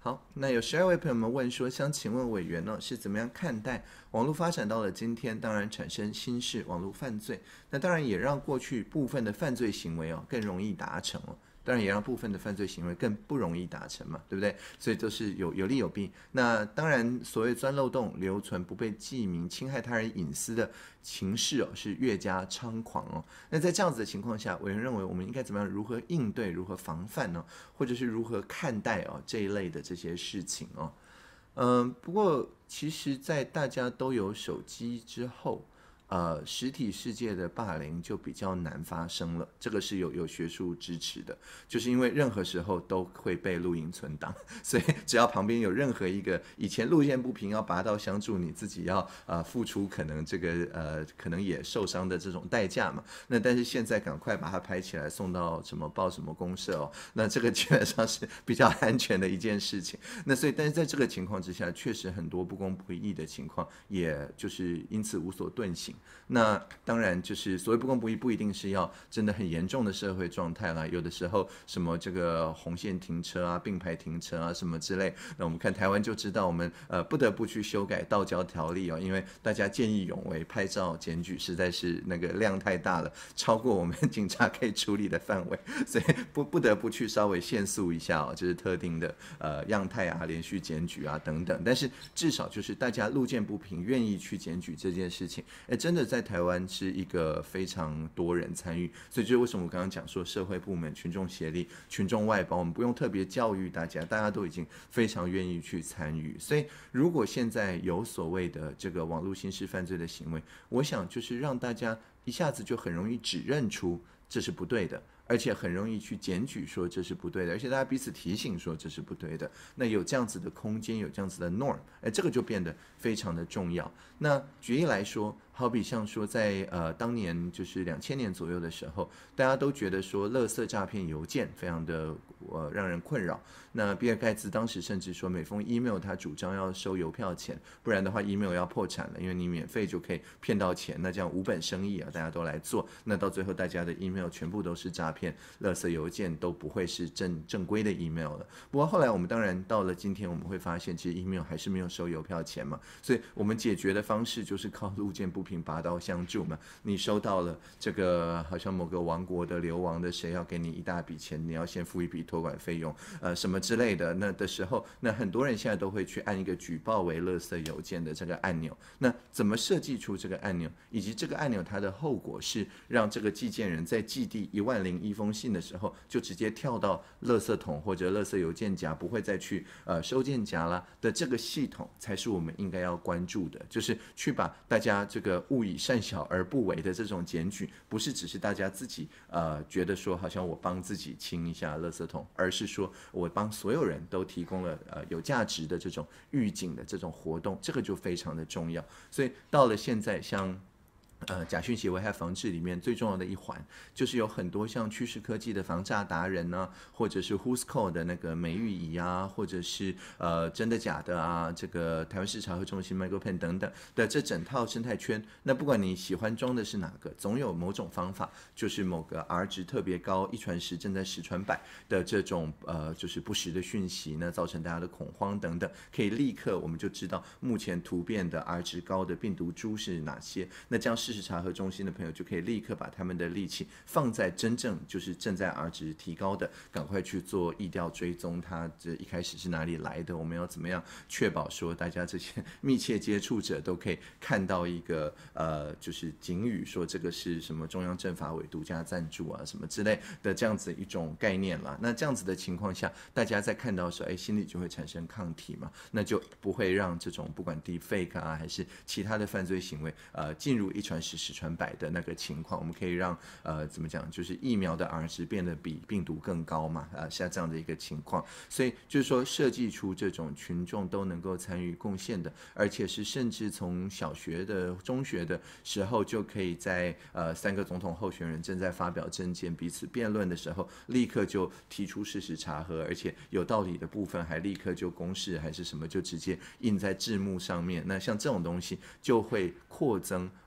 好，那有十二位朋友们问说，想请问委员呢是怎么样看待网络发展到了今天，当然产生新式网络犯罪，那当然也让过去部分的犯罪行为哦更容易达成哦。当然也让部分的犯罪行为更不容易达成嘛，对不对？所以都是有有利有弊。那当然，所谓钻漏洞、留存不被记名、侵害他人隐私的情势哦，是越加猖狂哦。那在这样子的情况下，委员认为我们应该怎么样？如何应对？如何防范呢？或者是如何看待哦这一类的这些事情哦？嗯，不过其实，在大家都有手机之后。呃，实体世界的霸凌就比较难发生了，这个是有有学术支持的，就是因为任何时候都会被录音存档，所以只要旁边有任何一个以前路见不平要拔刀相助，你自己要呃付出可能这个呃可能也受伤的这种代价嘛，那但是现在赶快把它拍起来送到什么报什么公社哦，那这个基本上是比较安全的一件事情。那所以但是在这个情况之下，确实很多不公不义的情况，也就是因此无所遁形。那当然就是所谓不公不义，不一定是要真的很严重的社会状态啦，有的时候什么这个红线停车啊、并排停车啊什么之类，那我们看台湾就知道，我们呃不得不去修改道交条例哦，因为大家见义勇为拍照检举实在是那个量太大了，超过我们警察可以处理的范围，所以不不得不去稍微限速一下哦，就是特定的呃样态啊、连续检举啊等等，但是至少就是大家路见不平，愿意去检举这件事情，哎，真的在台湾是一个非常多人参与，所以就是为什么我刚刚讲说社会部门、群众协力、群众外包，我们不用特别教育大家，大家都已经非常愿意去参与。所以如果现在有所谓的这个网络刑事犯罪的行为，我想就是让大家一下子就很容易指认出这是不对的。而且很容易去检举说这是不对的，而且大家彼此提醒说这是不对的。那有这样子的空间，有这样子的 norm， 哎，这个就变得非常的重要。那举例来说，好比像说在呃当年就是两千年左右的时候，大家都觉得说垃圾诈骗邮件非常的呃让人困扰。那比尔盖茨当时甚至说，每封 email 他主张要收邮票钱，不然的话 email 要破产了，因为你免费就可以骗到钱，那这样无本生意啊，大家都来做，那到最后大家的 email 全部都是诈骗，垃圾邮件都不会是正正规的 email 了。不过后来我们当然到了今天，我们会发现其实 email 还是没有收邮票钱嘛，所以我们解决的方式就是靠路见不平拔刀相助嘛。你收到了这个好像某个王国的流亡的谁要给你一大笔钱，你要先付一笔托管费用，呃什么之类的，那的时候，那很多人现在都会去按一个举报为垃圾邮件的这个按钮。那怎么设计出这个按钮，以及这个按钮它的后果是让这个寄件人在寄递一万零一封信的时候，就直接跳到垃圾桶或者垃圾邮件夹，不会再去呃收件夹啦的这个系统，才是我们应该要关注的，就是去把大家这个勿以善小而不为的这种检举，不是只是大家自己呃觉得说好像我帮自己清一下垃圾桶，而是说我帮所有人都提供了呃有价值的这种预警的这种活动，这个就非常的重要。所以到了现在，像呃，假讯息危害防治里面最重要的一环，就是有很多像趋势科技的防诈达人呢、啊，或者是 Who's Call 的那个美玉仪啊，或者是呃真的假的啊，这个台湾市查核中心 MicroPen 等等的这整套生态圈，那不管你喜欢装的是哪个，总有某种方法，就是某个 R 值特别高，一传十正在十传百的这种呃就是不实的讯息呢，造成大家的恐慌等等，可以立刻我们就知道目前突变的 R 值高的病毒株是哪些，那这样事实查核中心的朋友就可以立刻把他们的力气放在真正就是正在 R 值提高的，赶快去做疫调追踪，它这一开始是哪里来的，我们要怎么样确保说大家这些密切接触者都可以看到一个呃就是警语说这个是什么中央政法委独家赞助啊什么之类的这样子一种概念啦。那这样子的情况下，大家在看到的时候，哎，心里就会产生抗体嘛，那就不会让这种不管 deepfake 啊还是其他的犯罪行为呃进入一传十十传百的那个情况，我们可以让呃怎么讲，就是疫苗的 R 值变得比病毒更高嘛，呃，像这样的一个情况，所以就是说设计出这种群众都能够参与贡献的，而且是甚至从小学的、中学的时候就可以在呃三个总统候选人正在发表政见、彼此辩论的时候，立刻就提出事实查核，而且有道理的部分还立刻就公示还是什么，就直接印在字幕上面。那像这种东西就会扩增我们本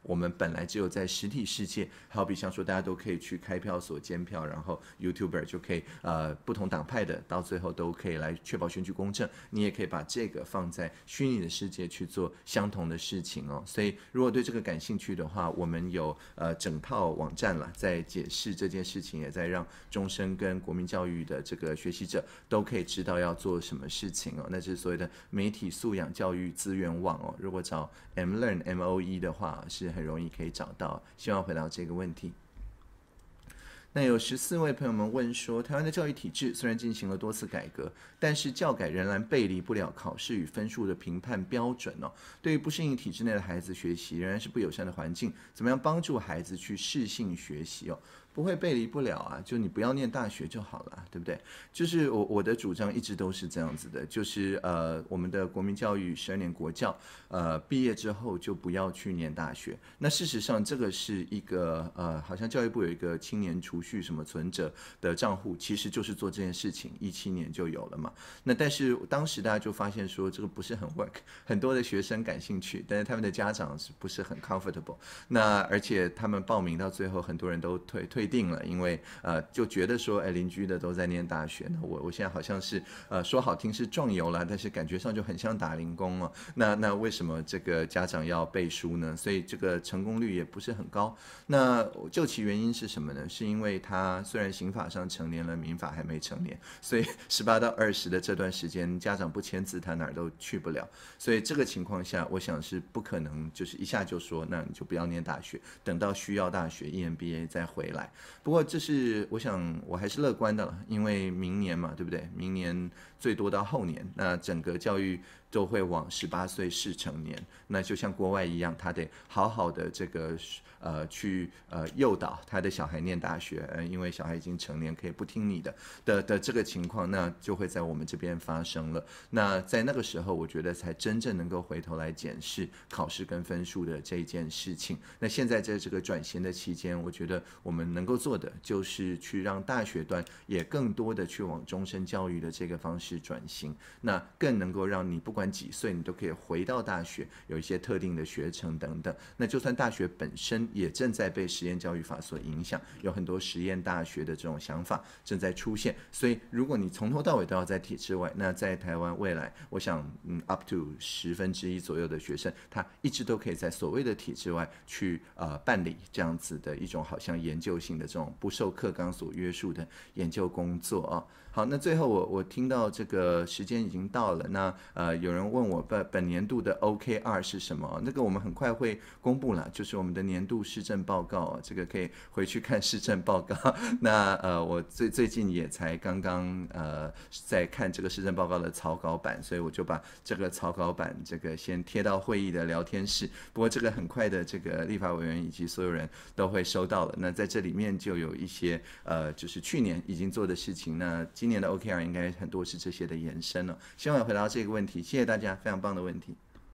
本来只有在实体世界，好比像说大家都可以去开票所监票，然后 YouTuber 就可以呃不同党派的到最后都可以来确保选举公正，你也可以把这个放在虚拟的世界去做相同的事情哦。所以如果对这个感兴趣的话，我们有呃整套网站了，在解释这件事情，也在让终身跟国民教育的这个学习者都可以知道要做什么事情哦。那是所谓的媒体素养教育资源网哦。如果找 mLearn M O E 的话，是很容易可以找到。希望回答这个问题。那有十四位朋友们问说，台湾的教育体制虽然进行了多次改革，但是教改仍然背离不了考试与分数的评判标准哦。对于不适应体制内的孩子学习，仍然是不友善的环境，怎么样帮助孩子去适性学习哦？不会背离不了啊，就你不要念大学就好了，对不对？就是我我的主张一直都是这样子的，就是呃我们的国民教育十二年国教，呃毕业之后就不要去念大学。那事实上这个是一个呃好像教育部有一个青年储蓄什么存折的账户，其实就是做这件事情，一七年就有了嘛。那但是当时大家就发现说这个不是很 work， 很多的学生感兴趣，但是他们的家长是不是很 comfortable？ 那而且他们报名到最后，很多人都退退定了，因为呃就觉得说，哎，邻居的都在念大学，那我我现在好像是呃说好听是壮游了，但是感觉上就很像打零工哦。那那为什么这个家长要背书呢？所以这个成功率也不是很高。那究其原因是什么呢？是因为他虽然刑法上成年了，民法还没成年，所以十八到二十的这段时间，家长不签字，他哪儿都去不了。所以这个情况下，我想是不可能，就是一下就说，那你就不要念大学，等到需要大学 E M B A 再回来。不过这是我想我还是乐观的了，因为明年嘛，对不对？明年最多到后年，那整个教育都会往十八岁是成年，那就像国外一样，他得好好的这个呃去呃诱导他的小孩念大学，呃，因为小孩已经成年，可以不听你的的的这个情况，那就会在我们这边发生了。那在那个时候，我觉得才真正能够回头来检视考试跟分数的这一件事情。那现在在这个转型的期间，我觉得我们能够做的就是去让大学端也更多的去往终身教育的这个方式转型，那更能够让你不管几岁，你都可以回到大学，有一些特定的学程等等。那就算大学本身也正在被实验教育法所影响，有很多实验大学的这种想法正在出现。所以如果你从头到尾都要在体制外，那在台湾未来，我想嗯 up to 十分之一左右的学生，他一直都可以在所谓的体制外去呃办理这样子的一种好像研究性的这种不受课纲所约束的研究工作啊。好，那最后我我听到这个时间已经到了，那呃有人问我本本年度的 O K R 是什么？那个我们很快会公布了，就是我们的年度施政报告，这个可以回去看施政报告。那呃我最最近也才刚刚呃在看这个施政报告的草稿版，所以我就把这个草稿版这个先贴到会议的聊天室。不过这个很快的，这个立法委员以及所有人都会收到了。那在这里面就有一些呃就是去年已经做的事情，那今年的 O K R 应该很多是这些的延伸了。希望有回答到这个问题，谢谢大家，非常棒的问题。